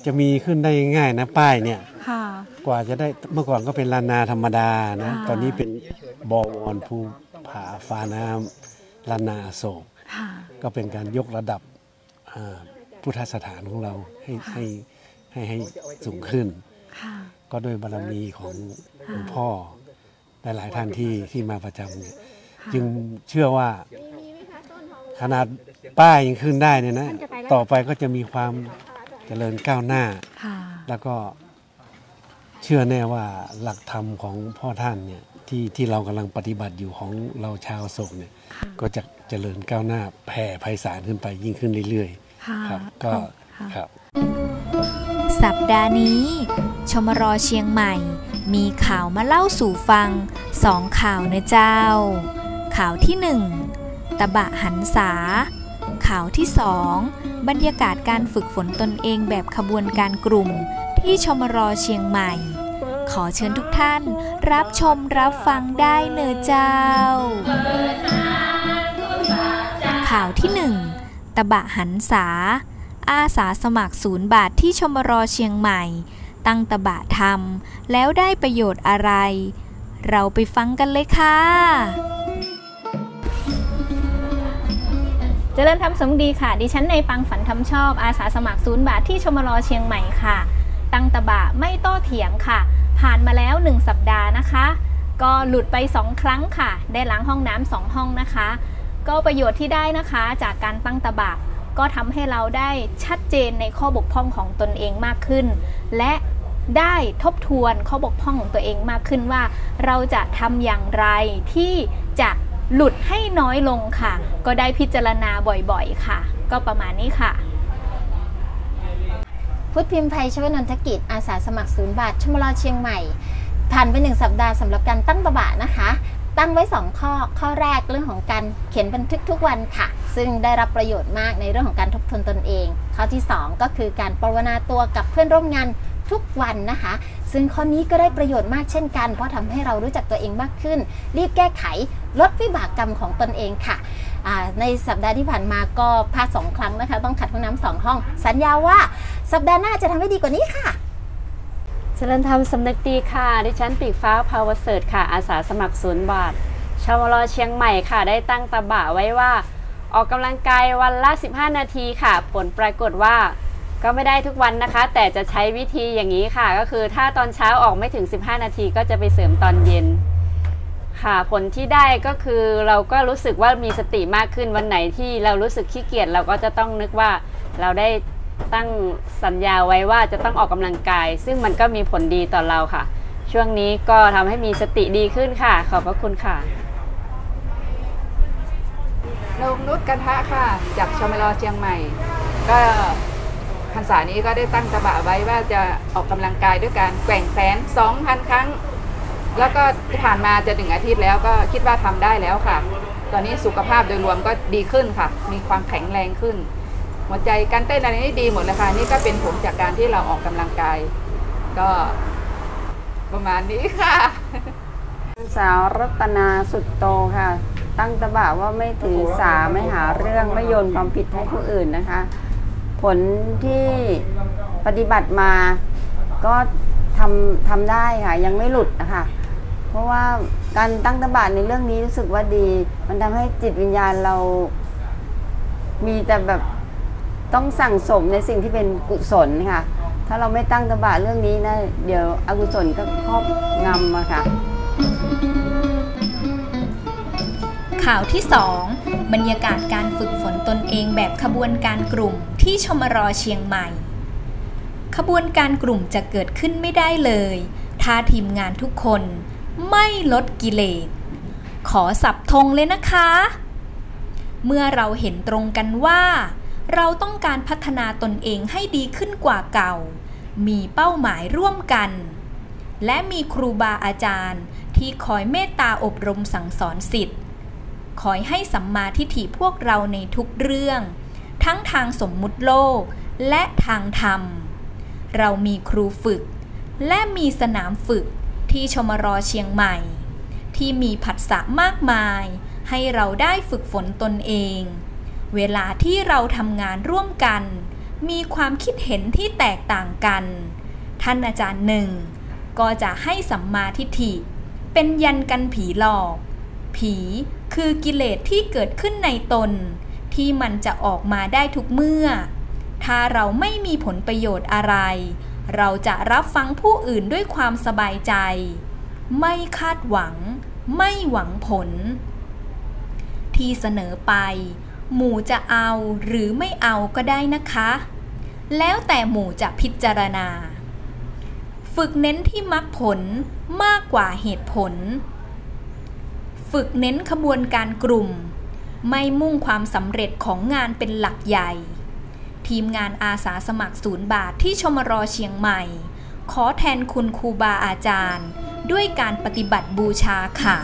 จะมีขึ้นได้ง่ายนะป้ายเนี่ยค่ะกว่าจะได้เมื่อก่อนก็เป็นลานนาธรรมดานะตอนนี้เป็นบวรภูผาฟ้าน้ำลานนาอโศกก็เป็นการยกระดับพุทธสถานของเราให้สูงขึ้นก็ด้วยบารมีของหลวงพ่อหลายท่านที่มาประจำเนี่ยจึงเชื่อว่าขนาดป้ายยังขึ้นได้เนี่ยนะต่อไปก็จะมีความเจริญก้าวหน้าแล้วก็เชื่อแน่ว่าหลักธรรมของพ่อท่านเนี่ยที่เรากำลังปฏิบัติอยู่ของเราชาวโศกเนี่ยก็จะเจริญก้าวหน้าแผ่ไพศาลขึ้นไปยิ่งขึ้นเรื่อยๆครับก็ครับสัปดาห์นี้ชมรเชียงใหม่มีข่าวมาเล่าสู่ฟัง2ข่าวนะเจ้าข่าวที่1ตะบะหันษาข่าวที่2บรรยากาศการฝึกฝนตนเองแบบขบวนการกลุ่มที่ชมรเชียงใหม่ขอเชิญทุกท่านรับชมรับฟังได้เนอะเจ้าข่าวที่1ตะบะหันษาอาสาสมัคร0 บาทที่ชมรเชียงใหม่ตั้งตะบะทำแล้วได้ประโยชน์อะไรเราไปฟังกันเลยค่ะเจริญธรรมสมดีค่ะดิฉันในปังฝันทำชอบอาสาสมัคร0 บาทที่ชมรเชียงใหม่ค่ะตั้งตะบะไม่โต้เถียงค่ะผ่านมาแล้ว1 สัปดาห์นะคะก็หลุดไป2 ครั้งค่ะได้ล้างห้องน้ำ2 ห้องนะคะก็ประโยชน์ที่ได้นะคะจากการตั้งตะบะก็ทำให้เราได้ชัดเจนในข้อบกพร่องของตนเองมากขึ้นและได้ทบทวนข้อบกพร่องของตัวเองมากขึ้นว่าเราจะทำอย่างไรที่จะหลุดให้น้อยลงค่ะก็ได้พิจารณาบ่อยๆค่ะก็ประมาณนี้ค่ะพุทธพิมพ์ไพชวนนทกิจอาสาสมัคร0 บาทชมรเชียงใหม่ผ่านไป1 สัปดาห์สำหรับการตั้งตะบะนะคะตั้งไว้2 ข้อแรกเรื่องของการเขียนบันทึกทุกวันค่ะซึ่งได้รับประโยชน์มากในเรื่องของการทบทวนตนเองข้อที่2ก็คือการปรารถนาตัวกับเพื่อนร่วมงานทุกวันนะคะซึ่งข้อนี้ก็ได้ประโยชน์มากเช่นกันเพราะทำให้เรารู้จักตัวเองมากขึ้นรีบแก้ไขลดวิบากกรรมของตนเองค่ะในสัปดาห์ที่ผ่านมาก็พลาด2 ครั้งนะคะต้องขัดห้องน้ำ2 ห้องสัญญาว่าสัปดาห์หน้าจะทำให้ดีกว่านี้ค่ะเจริญธรรมสำนึกดีค่ะดิฉันปีกฟ้าภาวเสริฐค่ะอาสาสมัคร0 บาทชมรเชียงใหม่ค่ะได้ตั้งตะบะไว้ว่าออกกำลังกายวันละ15 นาทีค่ะผลปรากฏว่าก็ไม่ได้ทุกวันนะคะแต่จะใช้วิธีอย่างนี้ค่ะก็คือถ้าตอนเช้าออกไม่ถึง15 นาทีก็จะไปเสริมตอนเย็นค่ะผลที่ได้ก็คือเราก็รู้สึกว่ามีสติมากขึ้นวันไหนที่เรารู้สึกขี้เกียจเราก็จะต้องนึกว่าเราได้ตั้งสัญญาไว้ว่าจะต้องออกกำลังกายซึ่งมันก็มีผลดีต่อเราค่ะช่วงนี้ก็ทำให้มีสติดีขึ้นค่ะขอบพระคุณค่ะนงนุชกันทะค่ะจากชมรเชียงใหม่ก็พรรษานี้ก็ได้ตั้งตะบะไว้ว่าจะออกกำลังกายด้วยการแกว่งแขน 2,000 ครั้งแล้วก็ที่ผ่านมาจะ1 อาทิตย์แล้วก็คิดว่าทำได้แล้วค่ะตอนนี้สุขภาพโดยรวมก็ดีขึ้นค่ะมีความแข็งแรงขึ้นหัวใจการเต้นอะไรนี่ดีหมดเลยค่ะนี่ก็เป็นผลจากการที่เราออกกำลังกายก็ประมาณนี้ค่ะสาวรัตนาสุดโตค่ะตั้งตะบะว่าไม่ถือสาไม่หาเรื่องไม่โยนความผิดให้ผู้อื่นนะคะผลที่ปฏิบัติมาก็ทำได้ค่ะยังไม่หลุดนะคะเพราะว่าการตั้งตะบะในเรื่องนี้รู้สึกว่าดีมันทำให้จิตวิญญาณเรามีแต่แบบต้องสั่งสมในสิ่งที่เป็นกุศลค่ะถ้าเราไม่ตั้งตะบะเรื่องนี้นะเดี๋ยวอกุศลก็ครอบงำอะค่ะข่าวที่2บรรยากาศการฝึกฝนตนเองแบบขบวนการกลุ่มที่ชมรเชียงใหม่ขบวนการกลุ่มจะเกิดขึ้นไม่ได้เลยถ้าทีมงานทุกคนไม่ลดกิเลสขอสับธงเลยนะคะเมื่อเราเห็นตรงกันว่าเราต้องการพัฒนาตนเองให้ดีขึ้นกว่าเก่ามีเป้าหมายร่วมกันและมีครูบาอาจารย์ที่คอยเมตตาอบรมสั่งสอนศิษย์คอยให้สัมมาทิฏฐิพวกเราในทุกเรื่องทั้งทางสมมุติโลกและทางธรรมเรามีครูฝึกและมีสนามฝึกที่ชมรเชียงใหม่ที่มีผัสสะมากมายให้เราได้ฝึกฝนตนเองเวลาที่เราทำงานร่วมกันมีความคิดเห็นที่แตกต่างกันท่านอาจารย์หนึ่งก็จะให้สัมมาทิฏฐิเป็นยันกันผีหลอกผีคือกิเลสที่เกิดขึ้นในตนที่มันจะออกมาได้ทุกเมื่อถ้าเราไม่มีผลประโยชน์อะไรเราจะรับฟังผู้อื่นด้วยความสบายใจไม่คาดหวังไม่หวังผลที่เสนอไปหมู่จะเอาหรือไม่เอาก็ได้นะคะแล้วแต่หมู่จะพิจารณาฝึกเน้นที่มรรคผลมากกว่าเหตุผลฝึกเน้นขบวนการกลุ่มไม่มุ่งความสำเร็จของงานเป็นหลักใหญ่ทีมงานอาสาสมัคร0 บาทที่ชมรเชียงใหม่ขอแทนคุณครูบาอาจารย์ด้วยการปฏิบัติบูชาค่ะ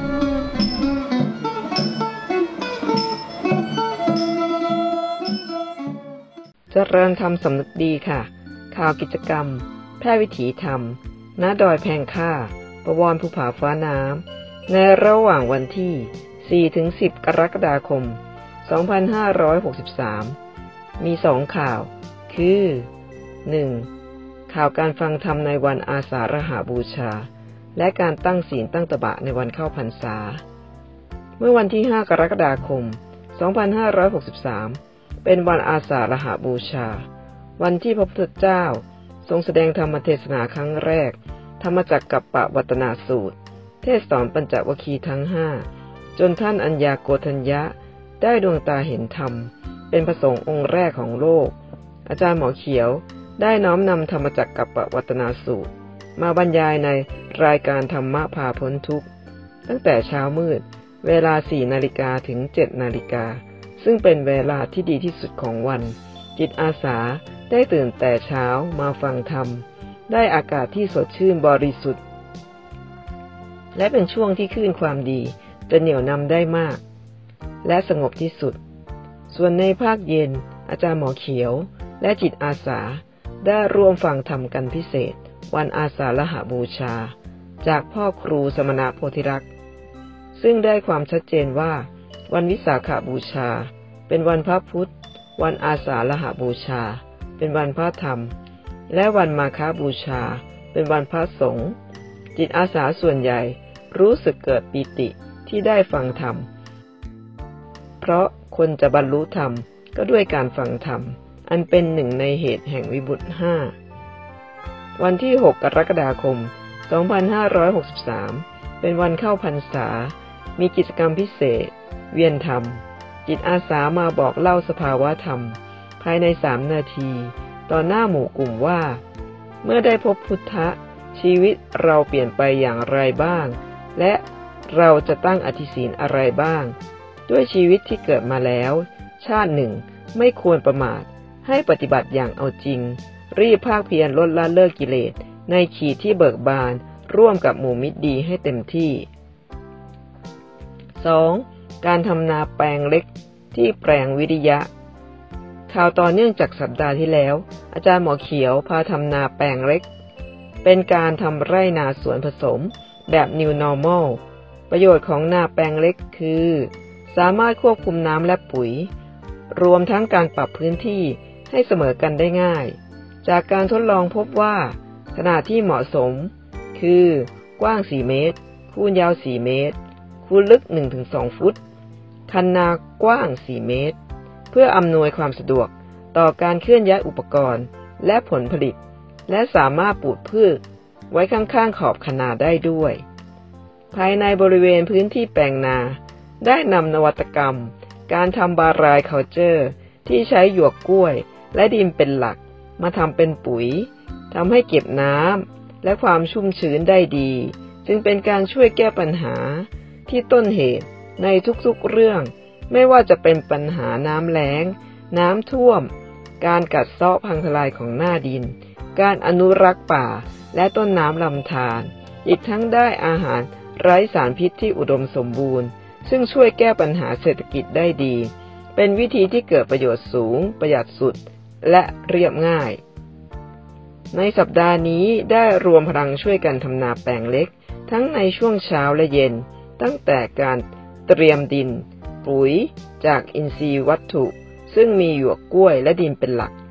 เจริญธรรมสำนึกดีค่ะข่าวกิจกรรมแพร่วิถีธรรมณดอยแพงค่าประวรภูผาฟ้าน้ำในระหว่างวันที่ 4-10 กรกฎาคม 2563 มี 2 ข่าวคือ 1. ข่าวการฟังธรรมในวันอาสาฬหบูชาและการตั้งศีลตั้งตบะในวันเข้าพรรษาเมื่อวันที่ 5 กรกฎาคม 2563 เป็นวันอาสาฬหบูชาวันที่พระพุทธเจ้าทรงแสดงธรรมเทศนาครั้งแรกธรรมจักกัปปวัตนาสูตรเทศสอนปัญจวัคคีย์ทั้ง 5จนท่านอัญญาโกฏัญญะได้ดวงตาเห็นธรรมเป็นพระสงฆ์องค์แรกของโลกอาจารย์หมอเขียวได้น้อมนำธรรมจักกัปปวัตนาสูตรมาบรรยายในรายการธรรมะพาพ้นทุกข์ตั้งแต่เช้ามืดเวลา 4 นาฬิกาถึง 7 นาฬิกาซึ่งเป็นเวลาที่ดีที่สุดของวันจิตอาสาได้ตื่นแต่เช้ามาฟังธรรมได้อากาศที่สดชื่นบริสุทธิ์และเป็นช่วงที่คลื่นความดีจะเหนี่ยวนำได้มากและสงบที่สุดส่วนในภาคเย็นอาจารย์หมอเขียวและจิตอาสาได้ร่วมฟังธรรมกันพิเศษวันอาสาฬหบูชาจากพ่อครูสมณโพธิรักษ์ซึ่งได้ความชัดเจนว่าวันวิสาขบูชาเป็นวันพระพุธวันอาสาฬหบูชาเป็นวันพระธรรมและวันมาฆบูชาเป็นวันพระสงฆ์จิตอาสาส่วนใหญ่รู้สึกเกิดปิติที่ได้ฟังธรรมเพราะคนจะบรรลุธรรมก็ด้วยการฟังธรรมอันเป็นหนึ่งในเหตุแห่งวิบุตร5วันที่ 6 กรกฎาคม 2563 เป็นวันเข้าพรรษามีกิจกรรมพิเศษเวียนธรรมจิตอาสามาบอกเล่าสภาวะธรรมภายใน3 นาทีต่อหน้าหมู่กลุ่มว่าเมื่อได้พบพุทธะชีวิตเราเปลี่ยนไปอย่างไรบ้างและเราจะตั้งอธิศีลอะไรบ้างด้วยชีวิตที่เกิดมาแล้วชาติหนึ่งไม่ควรประมาทให้ปฏิบัติอย่างเอาจริงรีบภาคเพียรลดละเลิกกิเลสในขีดที่เบิกบานร่วมกับหมู่มิตรดีให้เต็มที่ 2. การทำนาแปลงเล็กที่แปลงวิริยะข่าวต่อเนื่องจากสัปดาห์ที่แล้วอาจารย์หมอเขียวพาทำนาแปลงเล็กเป็นการทำไร่นาสวนผสมแบบ New Normal ประโยชน์ของนาแปลงเล็กคือสามารถควบคุมน้ำและปุ๋ยรวมทั้งการปรับพื้นที่ให้เสมอกันได้ง่ายจากการทดลองพบว่าขนาดที่เหมาะสมคือกว้าง4 เมตรคูณยาว4 เมตรคูณลึก 1-2 ฟุตคันนากว้าง4 เมตรเพื่ออำนวยความสะดวกต่อการเคลื่อนย้ายอุปกรณ์และผลผลิตและสามารถปลูกพืชไว้ข้างๆขอบคันนาได้ด้วยภายในบริเวณพื้นที่แปลงนาได้นำนวัตกรรมการทำบารายเคาเจอร์ที่ใช้หยวกกล้วยและดินเป็นหลักมาทำเป็นปุ๋ยทำให้เก็บน้ำและความชุ่มชื้นได้ดีจึงเป็นการช่วยแก้ปัญหาที่ต้นเหตุในทุกๆเรื่องไม่ว่าจะเป็นปัญหาน้ำแล้งน้ำท่วมการกัดเซาะพังทลายของหน้าดินการอนุรักษ์ป่าและต้นน้ำลำธารอีกทั้งได้อาหารไร้สารพิษที่อุดมสมบูรณ์ซึ่งช่วยแก้ปัญหาเศรษฐกิจได้ดีเป็นวิธีที่เกิดประโยชน์สูงประหยัดสุดและเรียบง่ายในสัปดาห์นี้ได้รวมพลังช่วยกันทำนาแปลงเล็กทั้งในช่วงเช้าและเย็นตั้งแต่การเตรียมดินปุ๋ยจากอินทรีย์วัตถุซึ่งมีหยวกกล้วยและดินเป็นหลัก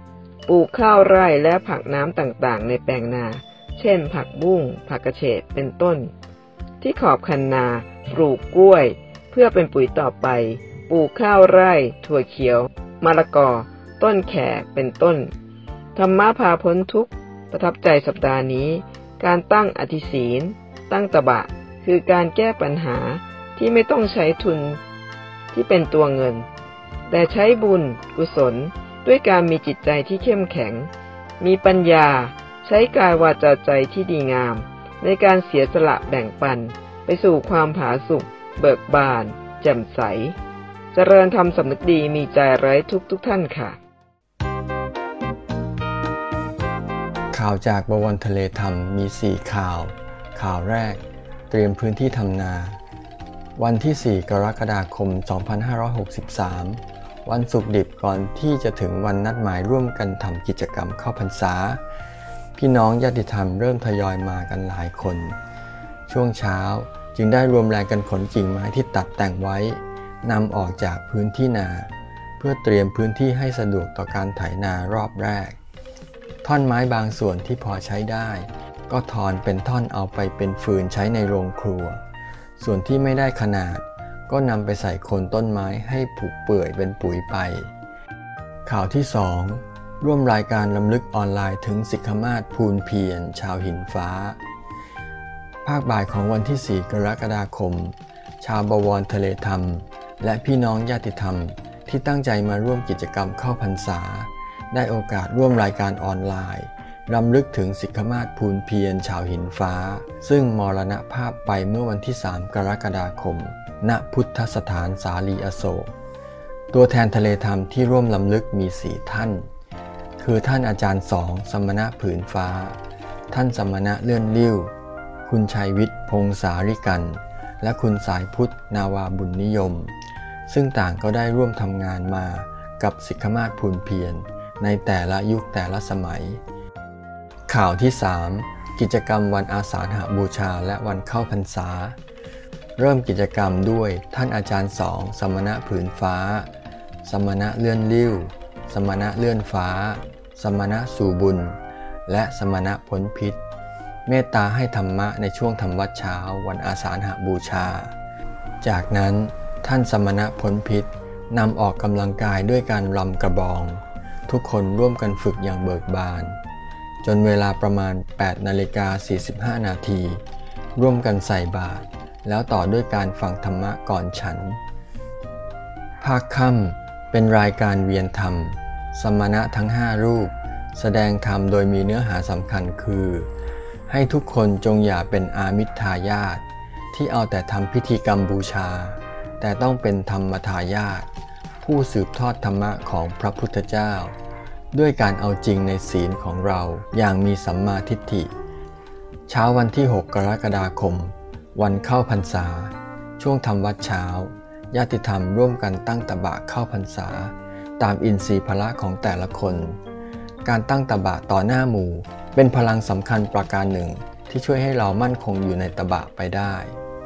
ปลูกข้าวไร่และผักน้ำต่างๆในแปลงนาเช่นผักบุ้งผักกระเฉดเป็นต้นที่ขอบคันนาปลูกกล้วยเพื่อเป็นปุ๋ยต่อไปปลูกข้าวไร่ถั่วเขียวมะละกอต้นแขกเป็นต้นธรรมะพาพ้นทุกข์ประทับใจสัปดาห์นี้การตั้งอธิศีลตั้งตบะคือการแก้ปัญหาที่ไม่ต้องใช้ทุนที่เป็นตัวเงินแต่ใช้บุญกุศลด้วยการมีจิตใจที่เข้มแข็งมีปัญญาใช้กายวาจาใจที่ดีงามในการเสียสละแบ่งปันไปสู่ความผาสุกเบิกบานแจ่มใสเจริญธรรมสำนึกดีมีใจไร้ทุกทุกท่านค่ะข่าวจากบวรทะเลธรรมมี4ข่าวข่าวแรกเตรียมพื้นที่ทำนาวันที่4กรกฎาคม2563วันศุกร์ดิบก่อนที่จะถึงวันนัดหมายร่วมกันทำกิจกรรมเข้าพรรษาพี่น้องญาติธรรมเริ่มทยอยมากันหลายคนช่วงเช้าจึงได้รวมแรงกันขนกิ่งไม้ที่ตัดแต่งไว้นำออกจากพื้นที่นาเพื่อเตรียมพื้นที่ให้สะดวกต่อการไถนารอบแรกท่อนไม้บางส่วนที่พอใช้ได้ก็ถอนเป็นท่อนเอาไปเป็นฟืนใช้ในโรงครัวส่วนที่ไม่ได้ขนาดก็นำไปใส่โคนต้นไม้ให้ผุเปื่อยเป็นปุ๋ยไปข่าวที่2ร่วมรายการรำลึกออนไลน์ถึงสิกขมาศภูลเพียรชาวหินฟ้าภาคบ่ายของวันที่4กรกฎาคมชาวบวรทะเลธรรมและพี่น้องญาติธรรมที่ตั้งใจมาร่วมกิจกรรมเข้าพรรษาได้โอกาสร่วมรายการออนไลน์รำลึกถึงสิกขมาศภูลเพียรชาวหินฟ้าซึ่งมรณภาพไปเมื่อวันที่3กรกฎาคมณพุทธสถานสาลีอโศกตัวแทนทะเลธรรมที่ร่วมรำลึกมี4ท่านคือท่านอาจารย์2สมณะผืนฟ้าท่านสมณะเลื่อนลิ้วคุณชัยวิทย์พงษาริกันและคุณสายพุทธนาวาบุญนิยมซึ่งต่างก็ได้ร่วมทำงานมากับสิกขมาศภูลเพียรในแต่ละยุคแต่ละสมัยข่าวที่3กิจกรรมวันอาสาฬหบูชาและวันเข้าพรรษาเริ่มกิจกรรมด้วยท่านอาจารย์2สมณะผืนฟ้าสมณะเลื่อนลิ้วสมณะเลื่อนฟ้าสมณะสู่บุญและสมณะพ้นพิษเมตตาให้ธรรมะในช่วงทำวัดเช้าวันอาสาฬหบูชาจากนั้นท่านสมณะพ้นพิษนำออกกำลังกายด้วยการรำกระบองทุกคนร่วมกันฝึกอย่างเบิกบานจนเวลาประมาณ 8:45 นาทีร่วมกันใส่บาตรแล้วต่อด้วยการฟังธรรมะก่อนฉันภาคค่ำเป็นรายการเวียนธรรมสมณะทั้ง5รูปแสดงธรรมโดยมีเนื้อหาสำคัญคือให้ทุกคนจงอย่าเป็นอามิสทายาทที่เอาแต่ทำพิธีกรรมบูชาแต่ต้องเป็นธรรมทายาทผู้สืบทอดธรรมะของพระพุทธเจ้าด้วยการเอาจริงในศีลของเราอย่างมีสัมมาทิฏฐิเช้าวันที่6กรกฎาคมวันเข้าพรรษาช่วงทำวัดเช้าญาติธรรมร่วมกันตั้งตบะเข้าพรรษาตามอินทรีย์พละของแต่ละคนการตั้งตบะต่อหน้าหมู่เป็นพลังสำคัญประการหนึ่งที่ช่วยให้เรามั่นคงอยู่ในตบะไปได้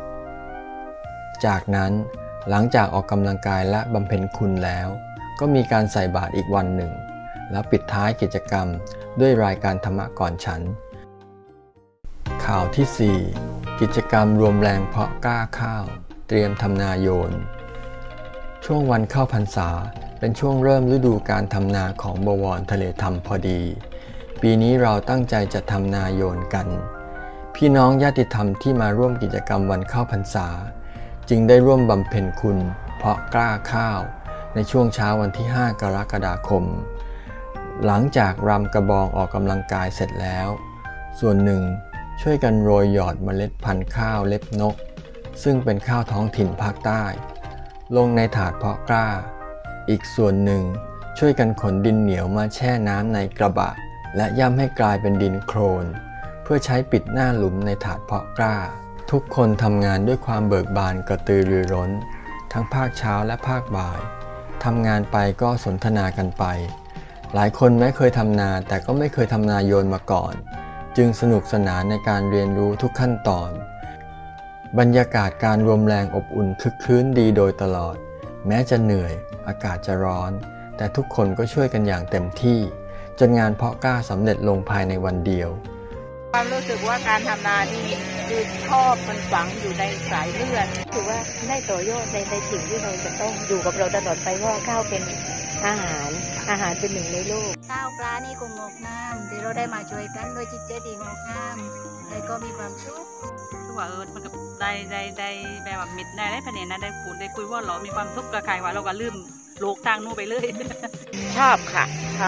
จากนั้นหลังจากออกกำลังกายและบำเพ็ญคุณแล้วก็มีการใส่บาตรอีกวันหนึ่งแล้วปิดท้ายกิจกรรมด้วยรายการธรรมะก่อนฉันข่าวที่4กิจกรรมรวมแรงเพาะกล้าข้าวเตรียมทำนาโยนช่วงวันเข้าพรรษาเป็นช่วงเริ่มฤดูการทำนาของบวรทะเลธรรมพอดีปีนี้เราตั้งใจจะทำนาโยนกันพี่น้องญาติธรรมที่มาร่วมกิจกรรมวันเข้าพรรษาจึงได้ร่วมบำเพ็ญคุณเพาะกล้าข้าวในช่วงเช้าวันที่5กรกฎาคมหลังจากรำกระบองออกกำลังกายเสร็จแล้วส่วนหนึ่งช่วยกันโรยหยอดเมล็ดพันธุ์ข้าวเล็บนกซึ่งเป็นข้าวท้องถิ่นภาคใต้ลงในถาดเพาะกล้าอีกส่วนหนึ่งช่วยกันขนดินเหนียวมาแช่น้ำในกระบะและย่ำให้กลายเป็นดินโคลนเพื่อใช้ปิดหน้าหลุมในถาดเพาะกล้าทุกคนทำงานด้วยความเบิกบานกระตือรือร้นทั้งภาคเช้าและภาคบ่ายทำงานไปก็สนทนากันไปหลายคนไม่เคยทำนาแต่ก็ไม่เคยทำนาโยนมาก่อนจึงสนุกสนานในการเรียนรู้ทุกขั้นตอนบรรยากาศการรวมแรงอบอุ่นคึกคืนดีโดยตลอดแม้จะเหนื่อยอากาศจะร้อนแต่ทุกคนก็ช่วยกันอย่างเต็มที่จนงานเพาะกล้าสำเร็จลงภายในวันเดียวความรู้สึกว่าการทำนานี่คือชอบมันฝังอยู่ในสายเลือดถือว่าได้ต่อยอดในสิ่งที่เราจะต้องอยู่กับเราตลอดไปว่าข้าวเป็นอาหารเป็นหนึ่งในโลกข้าวปลานี่คงงอกงามที่เราได้มาช่วยกันโดยจิตใจดีงอกงามแล้วก็มีความสุขคือว่ามันก็ได้แบบว่ามิดได้คะแนนนะได้พูดได้คุยว่าเรามีความสุขกับใครว่าเราก็ลืมโลกทางนู้นไปเลยชอบค่ะ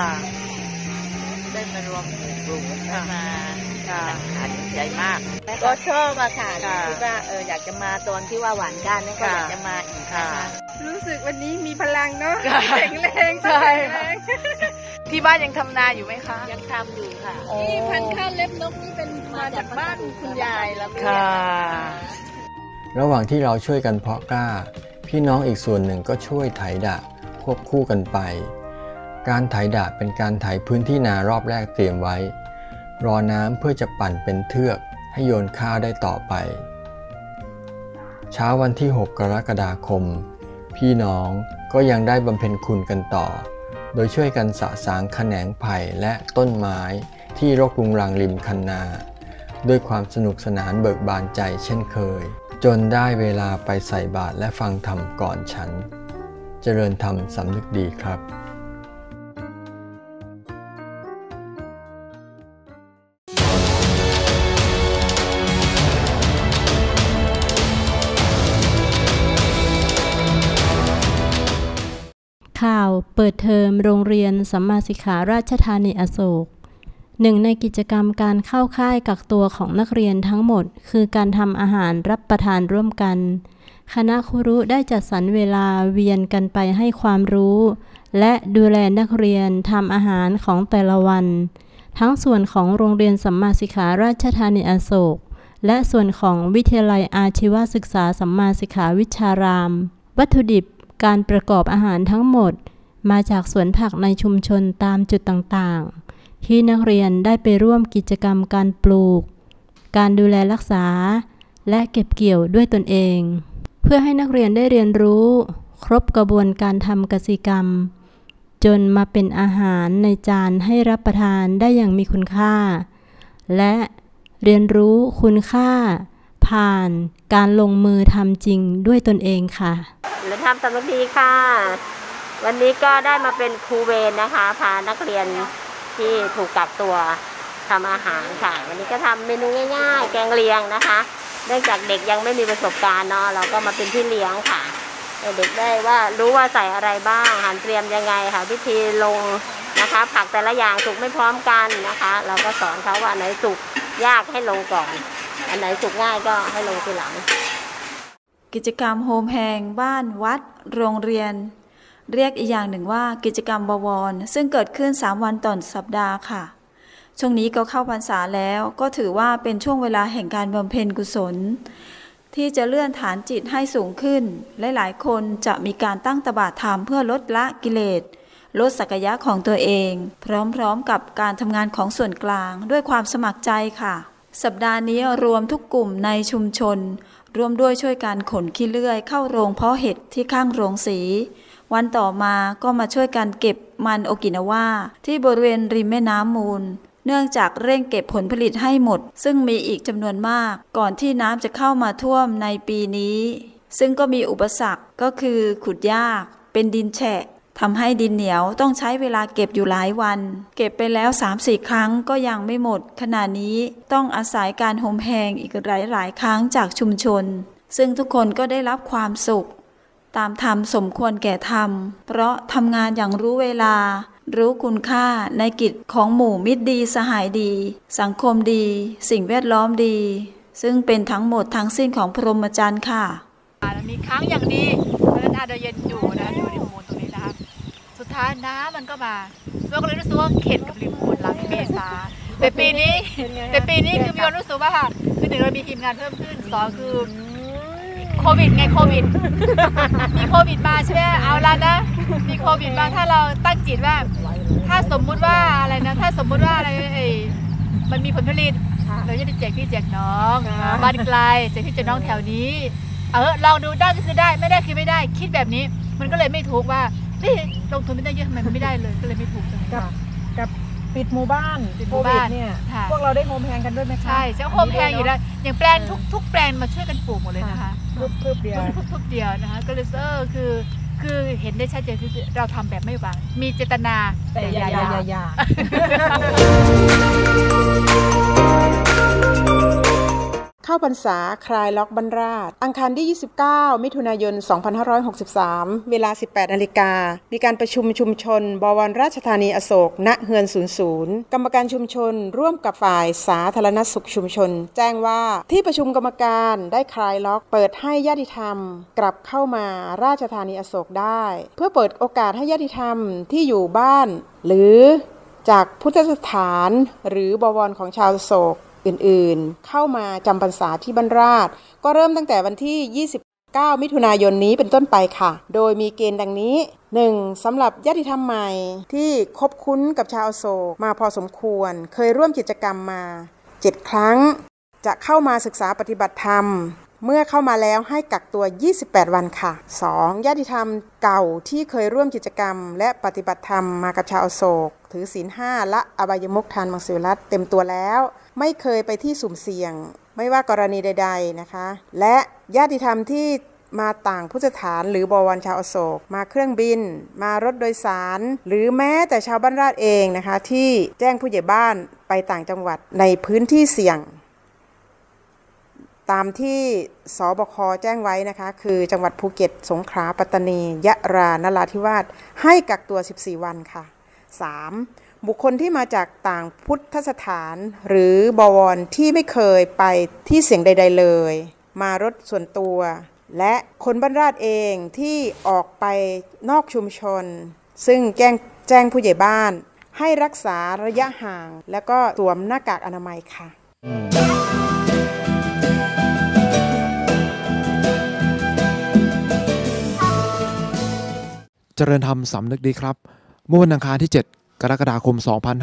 ได้มารวมกลุ่มมาค่ะดีใจมากก็ชอบอะค่ะคิดว่าอยากจะมาตอนที่ว่าหวานก้านนี่ก็อยากจะมาอีกค่ะรู้สึกวันนี้มีพลังเนาะแข็งแรงใช่ที่บ้านยังทำนาอยู่ไหมคะยังทำอยู่ค่ะนี่พันธุ์ข้าวเล็บนกนี่เป็นมาจากบ้านคุณยายแล้วค่ะระหว่างที่เราช่วยกันเพาะกล้าพี่น้องอีกส่วนหนึ่งก็ช่วยไถดะควบคู่กันไปการไถดะเป็นการไถพื้นที่นารอบแรกเตรียมไว้รอน้ำเพื่อจะปั่นเป็นเทือกให้โยนข้าวได้ต่อไปเช้าวันที่ 6 กรกฎาคมพี่น้องก็ยังได้บำเพ็ญคุณกันต่อโดยช่วยกันสะสางแขนงไผ่และต้นไม้ที่รกรุงรังริมคันนาด้วยความสนุกสนานเบิกบานใจเช่นเคยจนได้เวลาไปใส่บาตรและฟังธรรมก่อนฉันเจริญธรรมสำนึกดีครับข่าวเปิดเทอมโรงเรียนสัมมาสิกขาราชธานีอโศกหนึ่งในกิจกรรมการเข้าค่ายกักตัวของนักเรียนทั้งหมดคือการทำอาหารรับประทานร่วมกันคณะครุได้จัดสรรเวลาเวียนกันไปให้ความรู้และดูแลนักเรียนทำอาหารของแต่ละวันทั้งส่วนของโรงเรียนสัมมาสิกขาราชธานีอโศกและส่วนของวิทยาลัยอาชีวศึกษาสัมมาสิกขาวิชารามวัตถุดิบการประกอบอาหารทั้งหมดมาจากสวนผักในชุมชนตามจุดต่างๆที่นักเรียนได้ไปร่วมกิจกรรมการปลูกการดูแลรักษาและเก็บเกี่ยวด้วยตนเองเพื่อให้นักเรียนได้เรียนรู้ครบกระบวนการทำกสิกรรมจนมาเป็นอาหารในจานให้รับประทานได้อย่างมีคุณค่าและเรียนรู้คุณค่าผ่านการลงมือทำจริงด้วยตนเองค่ะและทำสำนึกดีค่ะวันนี้ก็ได้มาเป็นครูเวรนะคะพานักเรียนที่ถูกกักตัวทำอาหารค่ะวันนี้ก็ทำเมนูง่ายๆแกงเลียงนะคะเนื่องจากเด็กยังไม่มีประสบการณ์เนาะเราก็มาเป็นพี่เลี้ยงค่ะเด็กได้ว่ารู้ว่าใส่อะไรบ้างหั่นเตรียมยังไงค่ะวิธีลงนะคะผักแต่ละอย่างสุกไม่พร้อมกันนะคะเราก็สอนเขาว่าไหนสุกยากให้ลงก่อนอันไหนสุกง่ายก็ให้ลงทีหลังกิจกรรมโฮมแฮงบ้านวัดโรงเรียนเรียกอีกอย่างหนึ่งว่ากิจกรรมบวรซึ่งเกิดขึ้น3วันต่อสัปดาห์ค่ะช่วงนี้ก็เข้าพรรษาแล้วก็ถือว่าเป็นช่วงเวลาแห่งการบำเพ็ญกุศลที่จะเลื่อนฐานจิตให้สูงขึ้นและหลายคนจะมีการตั้งตบะธรรมเพื่อลดละกิเลสลดศักยะของตัวเองพร้อมๆกับการทำงานของส่วนกลางด้วยความสมัครใจค่ะสัปดาห์นี้รวมทุกกลุ่มในชุมชนร่วมด้วยช่วยการขนขี้เลื่อยเข้าโรงเพาะเห็ดที่ข้างโรงสีวันต่อมาก็มาช่วยกันเก็บมันโอกินาวาที่บริเวณริมแม่น้ำมูลเนื่องจากเร่งเก็บผลผลิตให้หมดซึ่งมีอีกจำนวนมากก่อนที่น้ำจะเข้ามาท่วมในปีนี้ซึ่งก็มีอุปสรรคก็คือขุดยากเป็นดินแฉะทำให้ดินเหนียวต้องใช้เวลาเก็บอยู่หลายวันเก็บไปแล้ว 3-4 ครั้งก็ยังไม่หมดขณะนี้ต้องอาศัยการโฮมแฮงอีกหลายครั้งจากชุมชนซึ่งทุกคนก็ได้รับความสุขตามธรรมสมควรแก่ธรรมเพราะทำงานอย่างรู้เวลารู้คุณค่าในกิจของหมู่มิตรดีสหายดีสังคมดีสิ่งแวดล้อมดีซึ่งเป็นทั้งหมดทั้งสิ้นของพรหมจรรย์ค่ะมีค้างอย่างดีเพราะฉะนั้นอาเดเย็นอยู่นะอยู่ริมมูลตรงนี้นะคะสุดท้ายน้ำมันก็มาเราก็เลยรู้สึกว่าเข็ดกับริมมูลหลังเมษาแต่ปีนี้คือมีความรู้สึกว่าคือหนึ่งเรามีทีมงานเพิ่มขึ้นสองคือโควิดไงโควิดมีโควิดมาใช่ไหมเอาละนะมีโควิดมาถ้าเราตั้งจิตว่าถ้าสมมุติว่าอะไรนะถ้าสมมุติว่าอะไรมันมีผลผลิตเราจะได้แจกพี่แจกน้องบ้านไกลแจกพี่แจกน้องแถวนี้ลองดูได้ก็คือได้ไม่ได้คือไม่ได้คิดแบบนี้มันก็เลยไม่ถูกว่านี่ลงทุนไม่ได้เยอะทำไมมันไม่ได้เลยก็เลยไม่ถูกกับปิดหมู่บ้านปิดหโคมู่วิบ้าดนเนี่ยค่ะพวกเราได้โฮมแฮงกันด้วยไหมคะใช่เจ้าโฮมแพงอยู่แล้วอย่างแปลนทุกแปลนมาช่วยกันปลูกหมดเลยนะคะทุกเดียวทุกเดียวนะคะก็เลยคือเห็นได้ชัดเจนคือเราทำแบบไม่หวังมีเจตนาแต่อย่าเข้าพรรษาคลายล็อกบรรราชอังคารที่ 29 มิถุนายน 2563 เวลา 18 นาฬิกามีการประชุมชุมชนบวรราชธานีอโศกณเฮือน00กรรมการชุมชนร่วมกับฝ่ายสาธารณสุขชุมชนแจ้งว่าที่ประชุมกรรมการได้คลายล็อกเปิดให้ญาติธรรมกลับเข้ามาราชธานีอโศกได้เพื่อเปิดโอกาสให้ญาติธรรมที่อยู่บ้านหรือจากพุทธสถานหรือบวรของชาวอโศกอื่นๆเข้ามาจำพรรษาที่บรรราชก็เริ่มตั้งแต่วันที่29มิถุนายนนี้เป็นต้นไปค่ะโดยมีเกณฑ์ดังนี้ 1. สำหรับญาติธรรมใหม่ที่คบคุ้นกับชาวอโศกมาพอสมควรเคยร่วมกิจกรรมมา7ครั้งจะเข้ามาศึกษาปฏิบัติธรรมเมื่อเข้ามาแล้วให้กักตัว28วันค่ะ 2. ญาติธรรมเก่าที่เคยร่วมกิจกรรมและปฏิบัติธรรมมากับชาวอโศกถือศีล 5ละอบายมุขทานมังสวิรัติเต็มตัวแล้วไม่เคยไปที่สุ่มเสี่ยงไม่ว่ากรณีใดๆนะคะและญาติธรรมที่มาต่างพุทธสถานหรือบวรชาวอโศกมาเครื่องบินมารถโดยสารหรือแม้แต่ชาวบ้านราษฎร์เองนะคะที่แจ้งผู้ใหญ่บ้านไปต่างจังหวัดในพื้นที่เสี่ยงตามที่สบคแจ้งไว้นะคะคือจังหวัดภูเก็ตสงขลาปัตตานียะรานราธิวาสให้กักตัว14วันค่ะ 3. บุคคลที่มาจากต่างพุทธสถานหรือบวรที่ไม่เคยไปที่เสี่ยงใดๆเลยมารถส่วนตัวและคนบ้านราษฎร์เองที่ออกไปนอกชุมชนซึ่งแจ้งผู้ใหญ่บ้านให้รักษาระยะห่างและก็สวมหน้ากากอนามัยค่ะเจริญธรรมสำนึกดีครับเมื่อวันอังคารที่7กรกฎาคม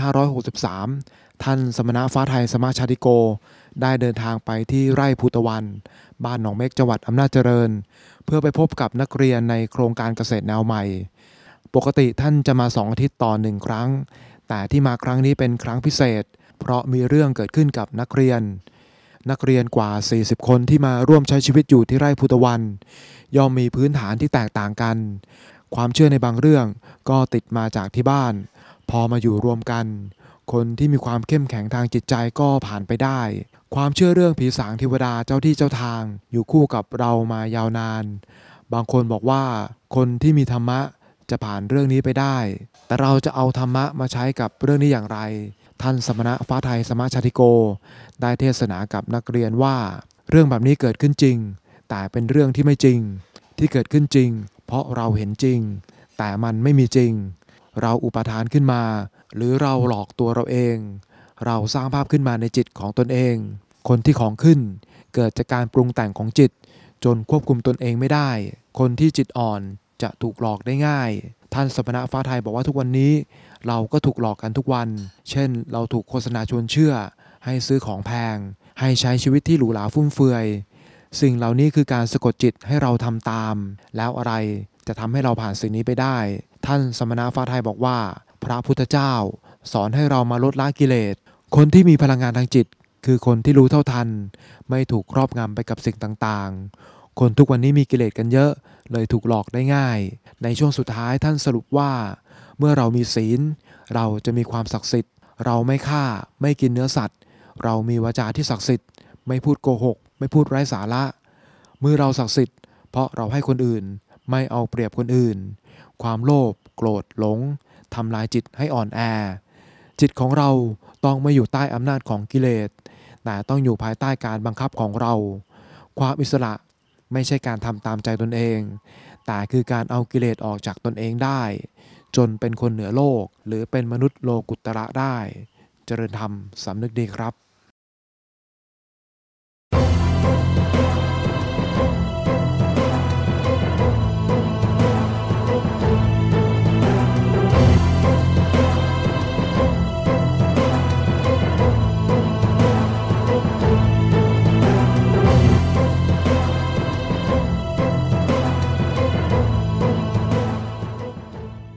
2563ท่านสมณะฟ้าไทยสมาชาติโกได้เดินทางไปที่ไร่ภูตะวันบ้านหนองเม็กจังหวัดอำนาจเจริญเพื่อไปพบกับนักเรียนในโครงการเกษตรแนวใหม่ปกติท่านจะมา2 อาทิตย์ต่อ1ครั้งแต่ที่มาครั้งนี้เป็นครั้งพิเศษเพราะมีเรื่องเกิดขึ้นกับนักเรียนกว่า40คนที่มาร่วมใช้ชีวิตอยู่ที่ไร่ภูตะวันย่อมมีพื้นฐานที่แตกต่างกันความเชื่อในบางเรื่องก็ติดมาจากที่บ้านพอมาอยู่รวมกันคนที่มีความเข้มแข็งทางจิตใจก็ผ่านไปได้ความเชื่อเรื่องผีสางเทวดาเจ้าที่เจ้าทางอยู่คู่กับเรามายาวนานบางคนบอกว่าคนที่มีธรรมะจะผ่านเรื่องนี้ไปได้แต่เราจะเอาธรรมะมาใช้กับเรื่องนี้อย่างไรท่านสมณะฟ้าไทยสมาชาติโกได้เทศนากับนักเรียนว่าเรื่องแบบนี้เกิดขึ้นจริงแต่เป็นเรื่องที่ไม่จริงที่เกิดขึ้นจริงเพราะเราเห็นจริงแต่มันไม่มีจริงเราอุปทานขึ้นมาหรือเราหลอกตัวเราเองเราสร้างภาพขึ้นมาในจิตของตนเองคนที่ของขึ้นเกิดจากการปรุงแต่งของจิตจนควบคุมตนเองไม่ได้คนที่จิตอ่อนจะถูกหลอกได้ง่ายท่านสมณะฟ้าไทยบอกว่าทุกวันนี้เราก็ถูกหลอกกันทุกวันเช่นเราถูกโฆษณาชวนเชื่อให้ซื้อของแพงให้ใช้ชีวิตที่หรูหราฟุ่มเฟือยสิ่งเหล่านี้คือการสะกดจิตให้เราทำตามแล้วอะไรจะทำให้เราผ่านสิ่งนี้ไปได้ท่านสมณะฟ้าไทยบอกว่าพระพุทธเจ้าสอนให้เรามาลดละกิเลสคนที่มีพลังงานทางจิตคือคนที่รู้เท่าทันไม่ถูกครอบงำไปกับสิ่งต่างๆคนทุกวันนี้มีกิเลสกันเยอะเลยถูกหลอกได้ง่ายในช่วงสุดท้ายท่านสรุปว่าเมื่อเรามีศีลเราจะมีความศักดิ์สิทธิ์เราไม่ฆ่าไม่กินเนื้อสัตว์เรามีวาจาที่ศักดิ์สิทธิ์ไม่พูดโกหกไม่พูดไร้สาระเมื่อเราศักดิ์สิทธิ์เพราะเราให้คนอื่นไม่เอาเปรียบคนอื่นความโลภโกรธหลงทำลายจิตให้อ่อนแอจิตของเราต้องไม่อยู่ใต้อำนาจของกิเลสแต่ต้องอยู่ภายใต้การบังคับของเราความอิสระไม่ใช่การทำตามใจตนเองแต่คือการเอากิเลสออกจากตนเองได้จนเป็นคนเหนือโลกหรือเป็นมนุษย์โลกุตระได้เจริญธรรมสำนึกดีครับ